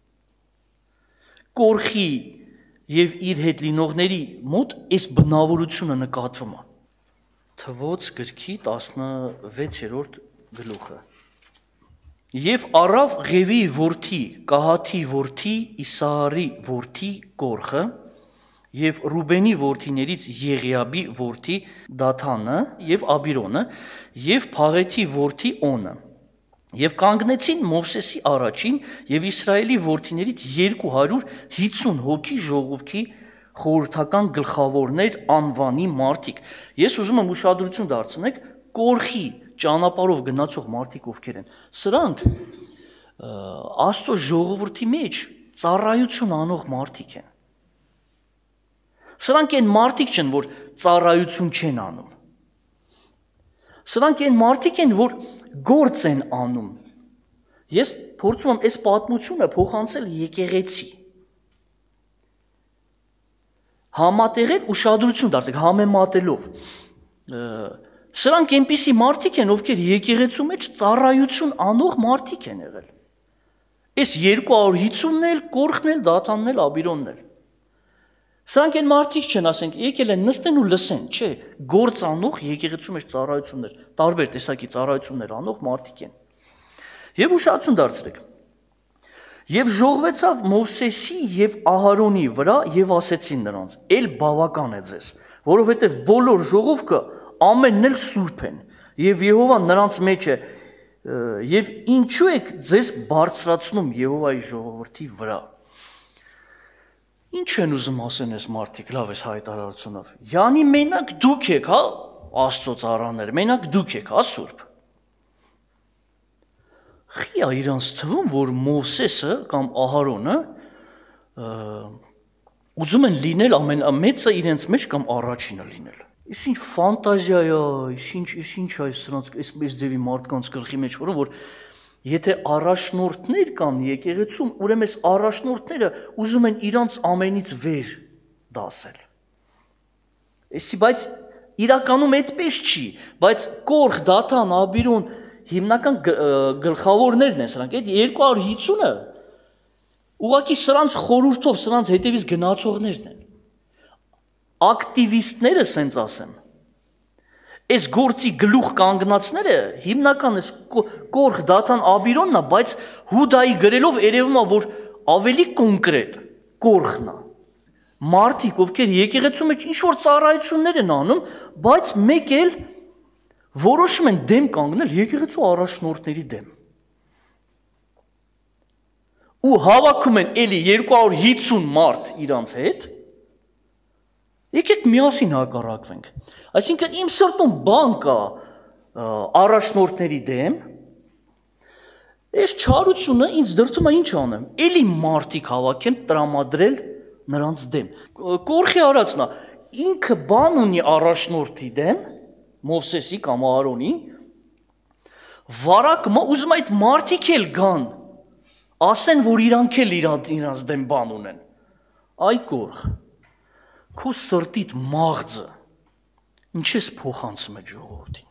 Կորխի և իր հետ լինողների մոտ այս բնավորությունը նկատվում է։ Թվոց գրքի 16-րդ գլուխը։ Եվ առավ Ղևի որդի, Կահաթի որդի, Իսահարի որդի Կորխը, և Ռուբենի որդիներից Եղիաբի որդի Դաթանը և Աբիրոնը և Փաղեթի որդի Օնը և կանգնեցին Մովսեսի առաջին և Իսրայելի որդիներից 250 հոգի ժողովքի խորհրդական գլխավորներ անվանի մարդիկ։ Ես ուզում եմ ուշադրություն դարձնեք կորխի ճանապարհով գնացող մարդիկ ովքեր են։ Սրանք Աստծո ժողովրդի մեջ ծառայություն անող մարդիկ են։ Սրանք են մարդիկ չեն, որ ծառայություն չեն անում։ Սրանք են մարդիկ են, որ գործ են անում։ Ես փորձում եմ այս պատմությունը փոխանցել եկեղեցի։ Համատեղել ուշադրություն դարձեք, համեմատելով։ Սրանք այնպիսի մարդիկ են, ովքեր եկեղեցու մեջ ծառայություն անող մարդիկ են եղել։ Այս 250-ն էլ, Կորխն էլ, Դաթանն էլ, Աբիրոնն էլ։ Սրանք են մարդիկ չեն, ասենք, եկել են նստեն ու լսեն, չէ, գործ անող եկեղեցու մեջ ծառայություններ, տարբեր տեսակի ծառայություններ անող մարդիկ են։ Եվ ուշադրություն դարձրեք։ Եվ ժողվեցավ Մովսեսի և Ահարոնի վրա և ասեցին նրանց. «Էլ բավական է ձեզ, որովհետև բոլոր ժողովքը ամենն էլ սուրբ են, և Եհովան նրանց մեջ է, և ինչու եք ձեզ բարձրացնում Եհովայի ժողովրդի վրա»։ Ինչ են ուզում ասեն այս մարդիկ, լավ ես հայտարարությունով։ Յանի մենակ դուք եք, հա, Աստծո ծառաներ, մենակ դուք եք, հա, սուրբ։ Խի է իրանց թվում, որ Մովսեսը կամ Ահարոնը ուզում են լինել ամենամեծը իրենց մեջ կամ առաջինը լինել։ Այս ինչ ֆանտազիա է, այս ինչ է սրանց այս ձևի մարդկանց գլխի մեջ, որ եթե առաջնորդներ կան եկեղեցում, ուրեմն այս առաջնորդները ուզում են իրանց ամենից վեր դասել։ Բայց իրականում այդպես չի, բայց Կորխ, Դաթան, Աբիրոն հիմնական գլխավորներն են սրանք, այդ 250-ը ուղղակի սրանց խորհուրդով, սրանց հետևից գնացողներն են։ Ակտիվիստները, սենց ասեմ, Այս գործի գլուխ կանգնածները հիմնական էս կորխ Դաթան Աբիրոնն է, բայց Հուդայի գրելով երևում է, որ ավելի կոնկրետ կորխն է։ Մարդիկ, ովքեր եկեղեցու մեջ ինչ-որ ծառայություններ են անում, բայց մեկ էլ որոշում են դեմ կանգնել եկեղեցու առաջնորդների դեմ։ Ու հավաքում են էլի 250 մարդ իրանց հետ, եկեք միասին հակառակվենք։ Այսինքն իմ սրտում բան կա առաջնորդների դեմ, այս չարությունը ինձ դրդում է ինչ անեմ, էլի մարդիկ հավաքեմ տրամադրել նրանց դեմ։ Կորխի արածն է, ինքը բան ունի առաջնորդի դեմ, Մովսեսի կամ Ահարոնի, վարակը ուզում այդ մարդիկ էլ գան, ասեն, որ իրանք էլ իրանց դեմ բան ունեն։ Այ կորխ, քո սրտիդ մաղձը ինչ ես փոխանցում է ժողովրդին։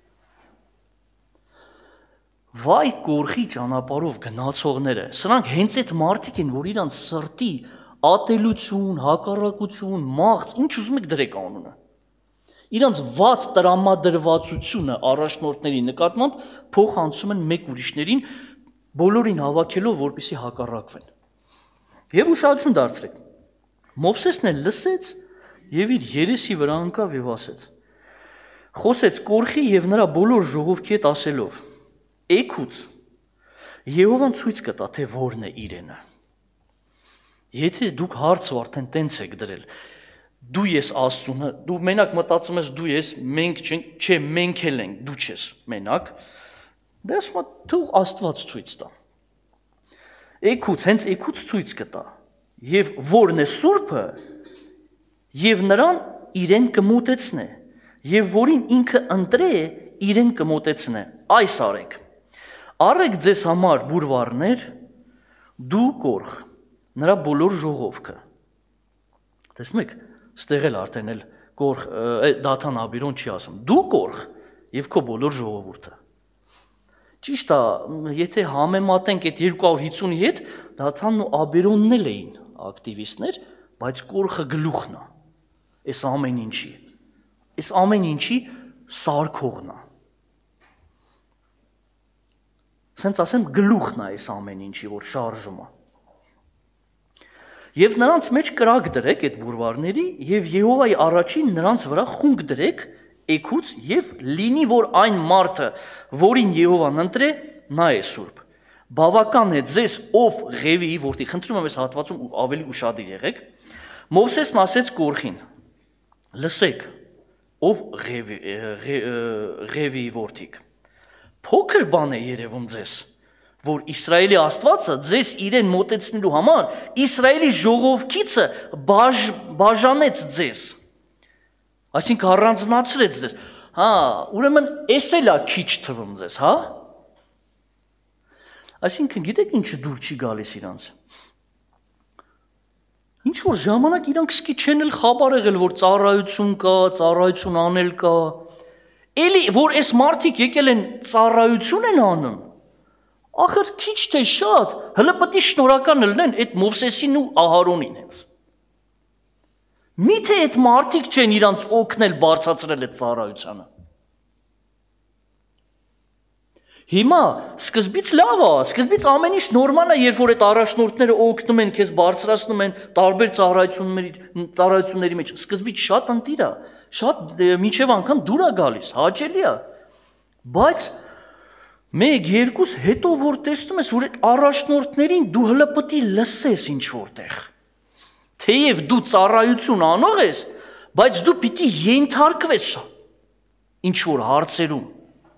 Վայ կորխի ճանապարհով գնացողները, սրանք հենց այդ մարդիկ են, որ իրանց սրտի ատելություն, հակառակություն, մաղձ, ինչ ուզում եք դրեք անունը։ Իրանց վատ տրամադրվածությունը առաջնորդների նկատմամբ փոխանցում են մեկ ուրիշներին, բոլորին հավաքելով, որպեսզի հակառակվեն։ Եվ ուշադրություն դարձրեք։ Մովսեսն էլ լսեց եւ իր երեսի վրա ընկավ եւ ասեց. Խոսեց կորխի եւ նրա բոլոր ժողովքի հետ ասելով. Էգուց Եհովան ցույց կտա, թե որն է իրենը։ Եթե դուք հարցը արդեն տենց եք դրել, դու ես Աստծունը, դու մենակ մտածում ես դու ես, մենք չենք, չէ, մենք էլ ենք, դու չես մենակ, դե ասում եմ թող Աստված ցույց տա։ Էգուց, հենց էգուց ցույց կտա։ Եվ որն է սուրբը, եւ նրան իրեն կմոտեցնե, եւ որին ինքը ընտրե, իրեն կմոտեցնե։ Այս արեք։ Առեք ձեզ համար բուրվարներ, դու կորխ, նրա բոլոր ժողովքը։ Տեսնում եք, ստեղ էլ արդեն էլ կորխ Դաթան Աբիրոն չի ասում։ Դու կորխ եւ քո բոլոր ժողովուրդը։ Ճիշտ է, եթե համեմատենք այդ 250-ի հետ, Դաթանն ու Աբիրոնն էլ էին ակտիվիստներ, բայց կորխը գլուխն է։ Այս ամեն ինչի։ Այս ամեն ինչի սարքողն է։ Սենց ասեմ գլուխն է այս ամեն ինչի, որ շարժում է։ Եվ նրանց մեջ կրակ դրեք այդ բուրվարների եւ Եհովայի առաջին նրանց վրա խունկ դրեք էգուց եւ լինի որ այն մարդը, որին Եհովան ընտրե, նա է սուրբ։ Բավական է ձեզ ով Ղևի, որտի խնդրում եմ այս հատվածում ավելի ուշադիր եղեք։ Մովսեսն ասեց կորխին. Լսեք, ով Ղևի որդիկ։ Փոքր բան է երևում ձեզ, որ Իսրայելի Աստվածը ձեզ իրեն մոտեցնելու համար Իսրայելի ժողովքիցը բաժանեց ձեզ։ Այսինքն առանձնացրեց ձեզ։ Հա, ուրեմն էս էլ է քիչ թվում ձեզ, հա։ Այսինքն գիտեք ինչը դուր չի գալիս իրանց։ Ինչ որ ժամանակ իրանք սկի չեն էլ խաբար եղել, որ ծառայություն կա, ծառայություն անել կա։ Էլի որ այս մարդիկ եկել են ծառայություն են անում։ Ախր քիչ թե շատ, հələ պետք է շնորհական լինեն այդ Մովսեսին ու Ահարոնին հենց։ Միթե այդ մարդիկ չեն իրանց օգնել բարձրացրել այդ ծառայությանը։ Հիմա սկզբից լավ է, սկզբից ամեն ինչ նորմալ է, երբ որ այդ առաջնորդները օգնում են, քեզ բարձրացնում են տարբեր ծառայությունների մեջ, սկզբից շատ ընտիր է, շատ մինչև անգամ դուր է գալիս, հաճելի է։ Բայց 1-2 հետո որ տեսնում ես, որ այդ առաջնորդներին դու հələ պետք է լսես ինչ որտեղ։ Թեև դու ծառայություն անող ես, բայց դու պիտի ենթարկվես ինչ որ հարցերում։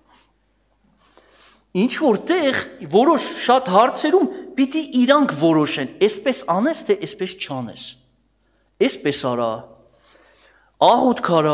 Ինչ որտեղ որոշ շատ հարցերում պիտի իրանք որոշեն, այսպես անես թե այսպես չանես։ Այսպես արա, աղոթք արա։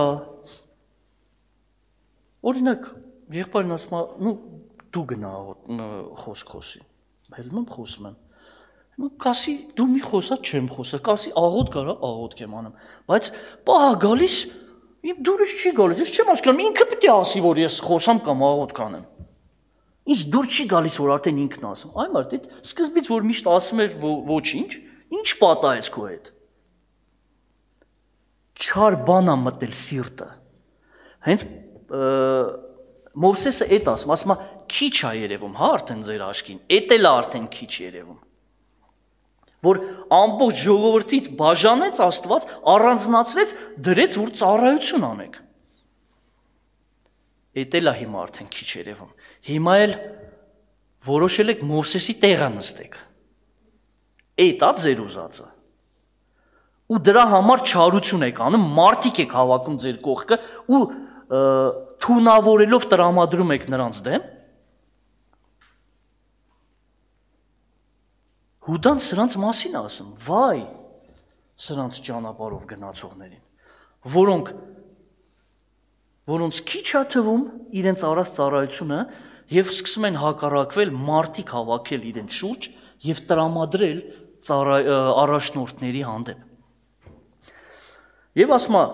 Օրինակ, եղբայրն ասում է, նու դու գնա խոսք խոսի։ Հելում եմ խոսում եմ։ Հիմա կասի դու մի խոսա չեմ խոսա, կասի աղոթք արա, աղոթք եմ անում։ Բայց պահա գալիս, դուրս չի գալիս, ես չեմ հասկանում, ինքը պետք է ասի, որ ես խոսամ կամ աղոթք անեմ։ Ինչ դուր չի գալիս, որ արդեն ինքն ասում։ Այ մարդ, այդ սկզբից որ միշտ ասում էր ոչինչ, ինչ պատահեց քո հետ։ Չար բան ա մտել սիրտը։ Հենց Մովսեսը այդ ասում է քիչ է երևում, հա արդեն ձեր աշկին, էդ էլ արդեն քիչ երևում։ Որ ամբողջ ժողովրդից բաժանեց Աստված, առանձնացրեց, դրեց, որ ծառայություն անեք։ Էդ էլ է հիմա արդեն քիչ երևում։ Հիմա էլ որոշել եք Մովսեսի տեղը նստեք։ Էդ է ձեր ուզածը։ Ու դրա համար չարություն եք անում, մարդիկ եք հավաքում ձեր կողքը ու թունավորելով տրամադրում եք նրանց դեմ։ Հուդան սրանց մասին ասում, վայ, սրանց ճանապարհով գնացողներին, որոնց քիչ է թվում իրենց արած ծառայությունը եւ սկսում են հակառակվել, մարդիկ հավաքել իրենց շուրջ եւ տրամադրել առաջնորդների հանդեպ։ Եվ ասում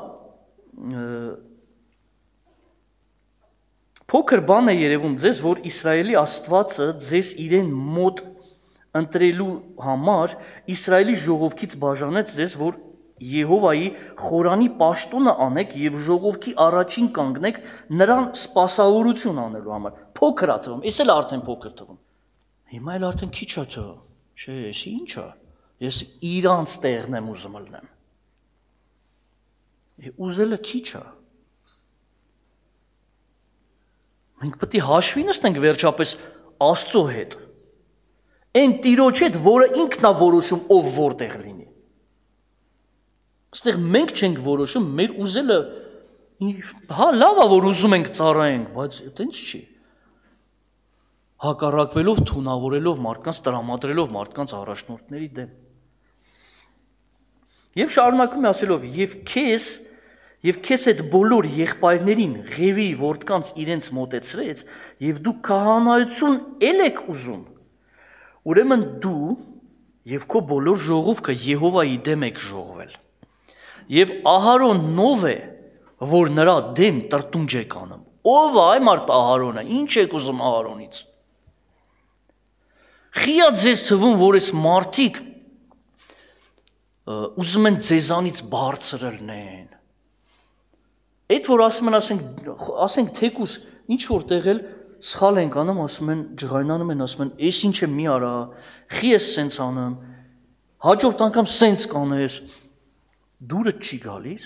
փոքր բան է երևում ձեզ, որ Իսրայելի Աստվածը ձեզ իրեն մոտ ընտրելու համար Իսրայելի ժողովքից բաժանեց ձեզ, որ Եհովայի խորանի պաշտոնը անեք եւ ժողովքի առաջին կանգնեք նրան սպասավորություն անելու համար։ Փոքր է թվում, ես էլ արդեն փոքր թվում։ Հիմա էլ արդեն քիչ է թվում։ Չէ, ես ի՞նչ է։ Ես իրանց տեղն եմ ուզում լնեմ։ Ուզելը քիչ է։ Մենք պետք է հաշվի նստենք վերջապես Աստծո հետ։ Այն Տիրոջ հետ, որը ինքն է որոշում ով որտեղ լինի։ Այստեղ մենք չենք որոշում, մեր ուզելը, հա, լավ է, որ ուզում ենք ծառայենք, բայց այտենց չի։ Հակառակվելով, թունավորելով մարդկանց, տրամադրելով մարդկանց առաջնորդների դեմ։ Եվ շարունակում է ասելով, եւ քեզ այդ բոլոր եղբայրներին Ղևի որդկանց իրենց մոտեցրեց, եւ դու քահանայություն ել եք ուզում։ Ուրեմն դու եւ քո բոլոր ժողովքը Եհովայի դեմ եք ժողվել։ Եվ Ահարոն նով է, որ նրա դեմ տրտունջ եք անում։ Ով է այ մարդ Ահարոնը, ինչ եք ուզում Ահարոնից։ Խիա ձեզ թվում, որ այս մարդիկ ուզում են ձեզանից բարձր լինեն։ Այդ որ ասում են, ասենք թեկուս ինչ որ տեղել սխալ ենք անում, ասում են, ջղայնանում են, ասում են, «Էս ինչ է մի արա, խի ես սենց անում, հաջորդ անգամ սենց կանես»։ Դուրը չի գալիս։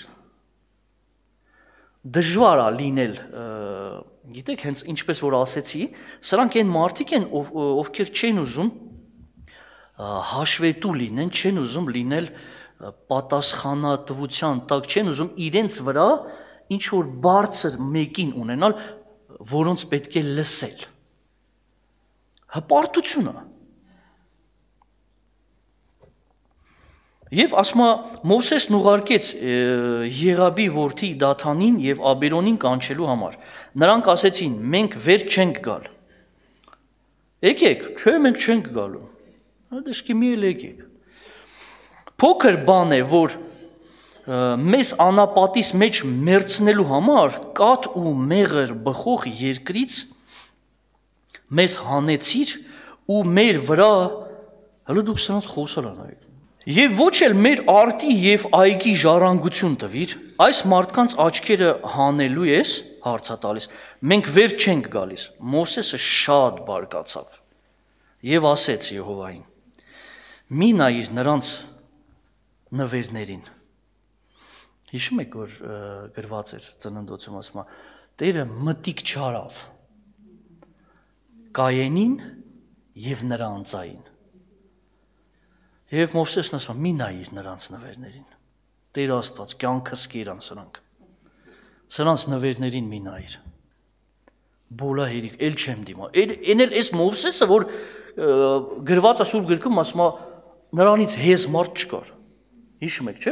Դժվար է լինել, գիտեք, հենց ինչպես որ ասեցի, սրանք այն մարդիկ են, ովքեր չեն ուզում հաշվետու լինեն, չեն ուզում լինել պատասխանատվության տակ, չեն ուզում իրենց վրա ինչ որ բարձր մեկին ունենալ, որոնց պետք է լսել։ Հպարտությունը։ Եվ ասում է, Մովսեսն ուղարկեց Եղաբի որդի Դաթանին եւ Աբերոնին կանչելու համար։ Նրանք ասեցին. մենք վեր չենք գալ։ Եկեք, չէ, մենք չենք գալու։ Դե մի էլ եկեք։ Փոքր բան է, որ մեզ անապատիս մեջ մերցնելու համար կաթ ու մեղր բխող երկրից մեզ հանեցիր ու մեր վրա, հələ դուք սրանց խոսալ անայք։ Եվ ոչ էլ մեր արտի եւ այգի ժառանգություն տվիր, այս մարդկանց աչքերը հանելու ես, հարցա տալիս, մենք վեր չենք գալիս։ Մովսեսը շատ բարկացավ եւ ասեց Եհովային. մի նայիր նրանց նվերներին։ Հիշում եք, որ գրված էր ծննդոցում, ասում է, Տերը մտիկ չարավ Կայենին եւ նրա անձային։ Եվ Մովսեսն ասում է, մի նայիր նրանց նվերներին։ Տեր Աստված, կյանքս կերան սրանք։ Սրանց նվերներին մի նայիր։ Բոլա հերիք, էլ չեմ դիմա։ Էն էլ էս Մովսեսը, որ գրված է Սուրբ գրքում, ասում է, նրանից հեզ մարդ չկար։ Հիշում եք, չէ՞։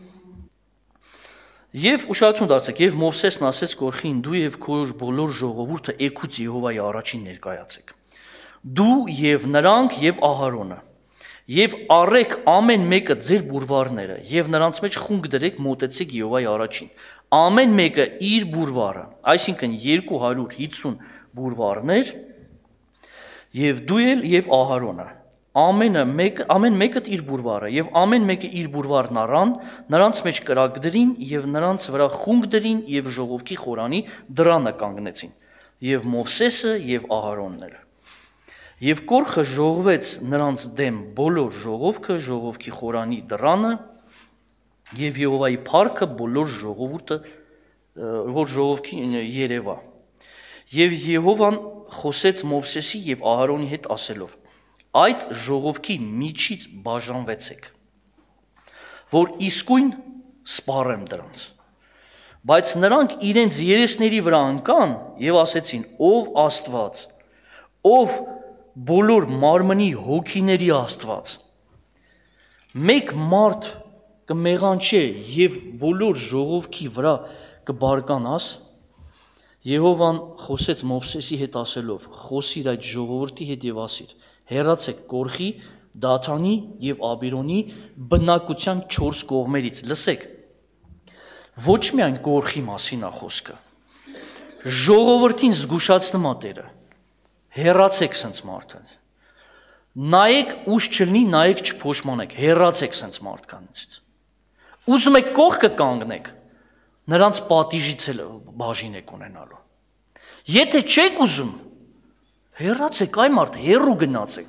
Եվ ուշադրություն դարձեք, եւ Մովսեսն ասեց Կորխին, դու եւ քո բոլոր ժողովուրդը եկուց Եհովայի առաջին ներկայացեք։ Դու եւ նրանք եւ Ահարոնը։ Եվ առեք ամեն մեկը ձեր բուրվարները, եւ նրանց մեջ խունկ դրեք մոտեցեք Եհովայի առաջին։ Ամեն մեկը իր բուրվարը, այսինքն 250 բուրվարներ, եւ դու էլ եւ Ահարոնը։ ամեն մեկը իր բուրվարը եւ ամեն մեկը իր բուրվարն առան, նրանց մեջ կրակ դրին եւ նրանց վրա խունկ դրին եւ ժողովքի խորանի դրանը կանգնեցին եւ Մովսեսը եւ Ահարոնն էլ։ Եվ կորխը ժողվեց նրանց դեմ բոլոր ժողովքը ժողովքի խորանի դրանը եւ Եհովայի փառքը բոլոր ժողովուրդը որ ժողովքին երևա։ Եվ Եհովան խոսեց Մովսեսի եւ Ահարոնի հետ ասելով. այդ ժողովքի միջից բաժանվեցեք, որ իսկույն սպառեմ դրանց։ Բայց նրանք իրենց երեսների վրա ընկան եւ ասեցին. ով Աստված, ով բոլոր մարմնի հոգիների Աստված, մեկ մարդ կմեղանչե եւ բոլոր ժողովքի վրա կբարկանաս։ Եհովան խոսեց Մովսեսի հետ ասելով. խոսիր այդ ժողովրդի հետ եւ ասիր. հեռացեք կորխի, Դաթանի եւ Աբիրոնի բնակության 4 կողմերից։ Լսեք, ոչ միայն կորխի մասին է խոսքը։ Ժողովրդին զգուշացնում է Տերը։ Հեռացեք սենց մարդկանց։ Նայեք ուշ չլինի, նայեք չփոշմանեք, հեռացեք սենց մարդկանցից։ Ուզում եք կողքը կանգնեք, նրանց պատիժից էլ բաժին եք ունենալու։ Եթե չեք ուզում, հեռացեք այ մարդ, հեռու գնացեք։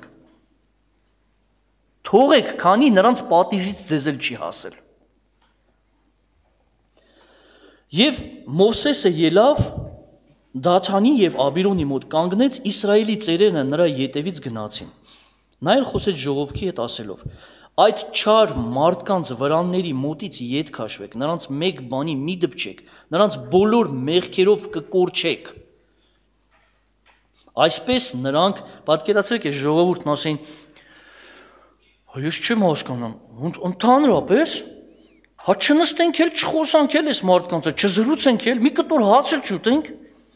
Թողեք, քանի նրանց պատիժից ձեզ էլ չի հասել։ Եվ Մովսեսը ելավ Դաթանի եւ Աբիրոնի մոտ կանգնեց, Իսրայելի ծերերը նրա ետևից գնացին։ Նա էլ խոսեց ժողովքի հետ ասելով. այդ չար մարդկանց վրանների մոտից ետ քաշվեք, նրանց մեկ բանի մի դպչեք, նրանց բոլոր մեղքերով կկորչեք։ Այսպես նրանք, պատկերացրեք, այս ժողովուրդն ասեն, ես չեմ հասկանում, ընդհանրապես, հա չնստենք էլ, չխոսանք էլ այս մարդկանց, չզրուցենք էլ, մի կտոր հաց էլ չուտենք։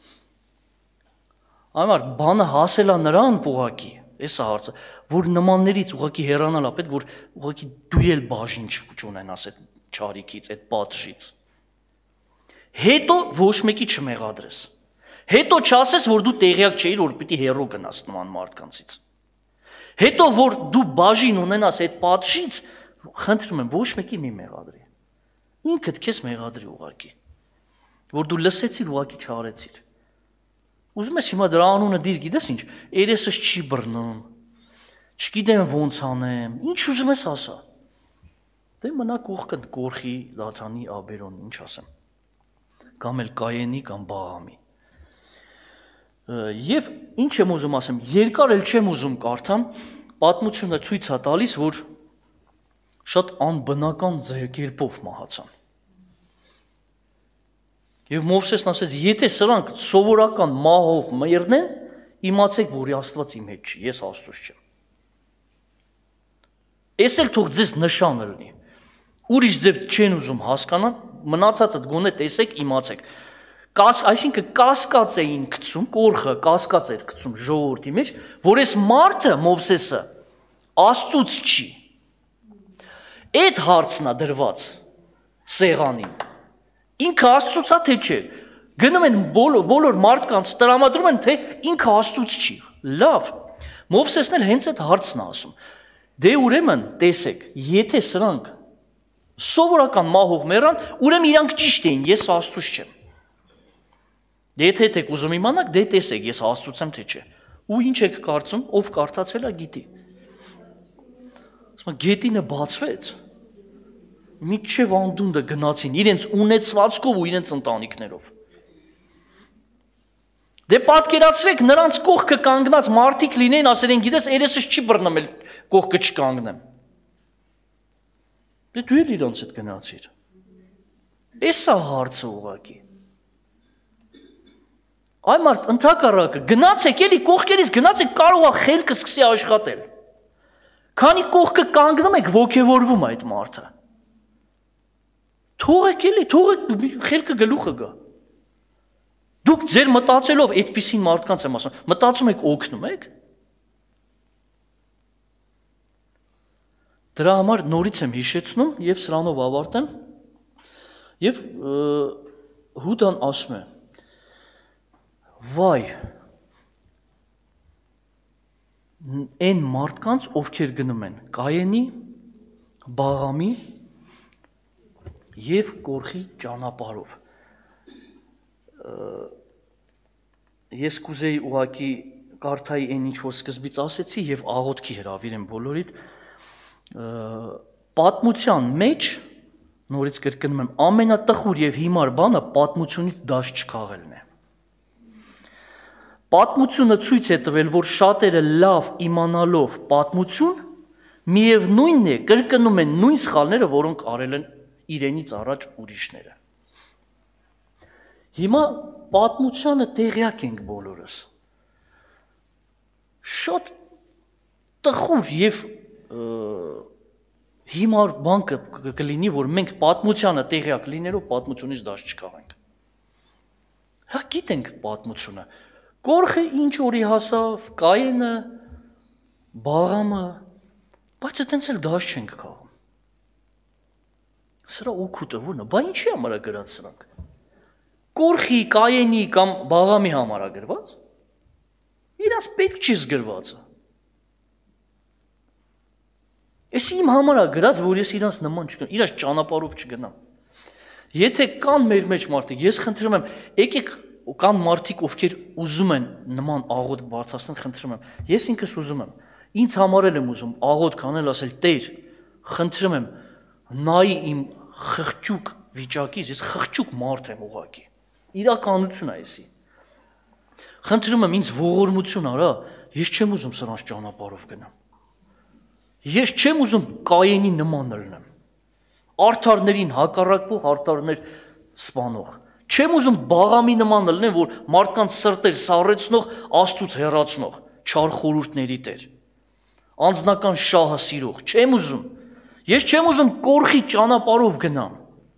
Այմար, բանը հասել է նրան ուղղակի, այս է հարցը, որ նմաններից ուղղակի հեռանալ է պետք, որ ուղղակի դու էլ բաժին չունենաս այդ չարիքից, այդ պատժից։ Հետո ոչ մեկի չմեղադրես։ Հետո չասես, որ դու տեղյակ չէիր, որ պիտի հեռու գնաս նման մարդկանցից։ Հետո որ դու բաժին ունենաս այդ պատժից, խնդրում եմ, ոչ մեկի մի մեղադրի։ Ինքդ քեզ մեղադրի ուղղակի, որ դու լսեցիր, ուղղակի չարեցիր։ Ուզում ես հիմա դրա անունը դիր, գիտես ինչ, երեսս չի բռնում, չգիտեմ ոնց անեմ, ինչ ուզում ես ասա։ Դե մնա կողքդ կորխի, Դաթանի, Աբերոնի, ինչ ասեմ։ Կամ էլ Կայենի, կամ Բաղամի։ Եվ ինչ եմ ուզում ասեմ, երկար էլ չեմ ուզում կարդամ, պատմությունը ցույց է տալիս, որ շատ անբնական կերպով մահացան։ Եվ Մովսեսն ասեց, եթե սրանք սովորական մահով մեռնեն, իմացեք, որ Աստված իմ հետ չի, ես Աստծուց չեմ։ Էս էլ թող ձեզ նշանը լինի։ Ուրիշ ձև չեն ուզում հասկանալ, մնացածը գոնե տեսեք, իմացեք։ Այսինքն կասկած էին գցում, կորխը կասկած էր գցում ժողովրդի մեջ, որ այս մարդը Մովսեսը Աստծուց չի։ Այդ հարցն է դրված սեղանին։ Ինքը Աստծուց է թե չէ։ Գնում են բոլոր մարդկանց տրամադրում են, թե ինքը Աստծուց չի։ Լավ։ Մովսեսն էլ հենց այդ հարցն է ասում։ Դե ուրեմն տեսեք, եթե սրանք սովորական մահով մեռան, ուրեմն իրանք ճիշտ էին, ես Աստծուց չեմ։ Եթե եք ուզում իմանաք, դե տեսեք, ես Աստծուց եմ թե չէ։ Ու ինչ եք կարծում, ով կարդացել է գիտի։ Ասում գետինը բացվեց։ Միջև անդունդը գնացին իրենց ունեցվածքով ու իրենց ընտանիքներով։ Դե պատկերացրեք նրանց կողքը կանգնած մարդիկ լինեն, ասել են, գիտես, երեսս չի բռնում, էլ կողքը չկանգնեմ։ Դե դու էլ իրանց հետ գնացիր։ Էս է հարցը ուղղակի։ Այ մարդ ընդհակառակը գնացեք, էլի կողքերից գնացեք, կարող է խելքը սկսի աշխատել։ Քանի կողքը կանգնում եք, ոգևորվում այդ մարդը։ Թողեք էլի, թողեք խելքը գլուխը գա։ Դուք ձեր մտածելով այդպիսին մարդկանց եմ ասում, մտածում եք օգնում եք։ Դրա համար նորից եմ հիշեցնում եւ սրանով ավարտեմ։ Եվ Հուդան ասում է. Վայ, այն մարդկանց, ովքեր գնում են Կայենի, Բաղամի եւ Կորխի ճանապարհով։ Ես կուզեի ուղակի կարդայի այն ինչ որ սկզբից ասեցի եւ աղոթքի հրավիրեմ բոլորիդ պատմության մեջ նորից կրկնում եմ ամենատխուր եւ հիմար բանը պատմությունից դաշ չքաղելն է։ Պատմությունը ցույց է տվել, որ շատերը լավ իմանալով պատմություն միևնույնն է կրկնում են նույն սխալները, որոնք արել են իրենից առաջ ուրիշները։ Հիմա պատմությանը տեղյակ ենք բոլորս։ Շատ տխուր եւ հիմար բան կլինի, որ մենք պատմությանը տեղյակ լինելով պատմությունից դաշ չքաղենք։ Հա գիտենք պատմությունը։ Կորխը ինչ օրի հասավ, Կայենը, Բաղամը, բայց այդտենց էլ դաշ չենք քաղում։ Սրա օգուտը ո՞րն է, բա ինչի համար է գրած սրանք։ Կորխի, Կայենի կամ Բաղամի համար է գրված։ Իրանց պետք չի զգրված։ Էս իմ համար է գրած, որ ես իրանց նման չգնամ, իրանց ճանապարհով չգնամ։ Եթե կան մեր մեջ մարդիկ, ես խնդրում եմ, եկեք կան մարդիկ, ովքեր ուզում են նման աղոթք բարձրացնել, խնդրում եմ։ Ես ինքս ուզում եմ, ինձ համար եմ ուզում աղոթք անել, ասել Տեր, խնդրում եմ, նայի իմ խղճուկ վիճակից, ես խղճուկ մարդ եմ ուղղակի։ Իրականություն է էսի։ Խնդրում եմ ինձ ողորմություն արա, ես չեմ ուզում սրանց ճանապարհով գնամ։ Ես չեմ ուզում Կայենի նման լինեմ։ Արդարներին հակառակվող, արդարներ սպանող։ Չեմ ուզում Բաղամի նման լինեմ, որ մարդկանց սրտեր սառեցնող, Աստծուց հեռացնող, չար խորհուրդների տեր։ Անձնական շահը սիրող, չեմ ուզում։ Ես չեմ ուզում Կորխի ճանապարհով գնամ։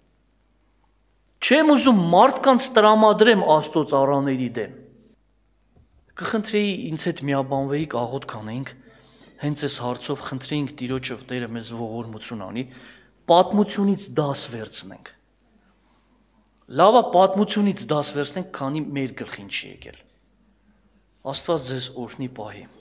Չեմ ուզում մարդկանց տրամադրեմ Աստծո ծառաների դեմ։ Կխնդրեի ինձ հետ միաբանվեիք աղոթք անեինք, հենց այս հարցով խնդրեինք Տիրոջը Տերը մեզ ողորմություն անի, պատմությունից դաս վերցնենք։ Լավա պատմությունից դաս վերցնենք, քանի մեր գլխին չի եկել։ Աստված ձեզ օրհնի պահի։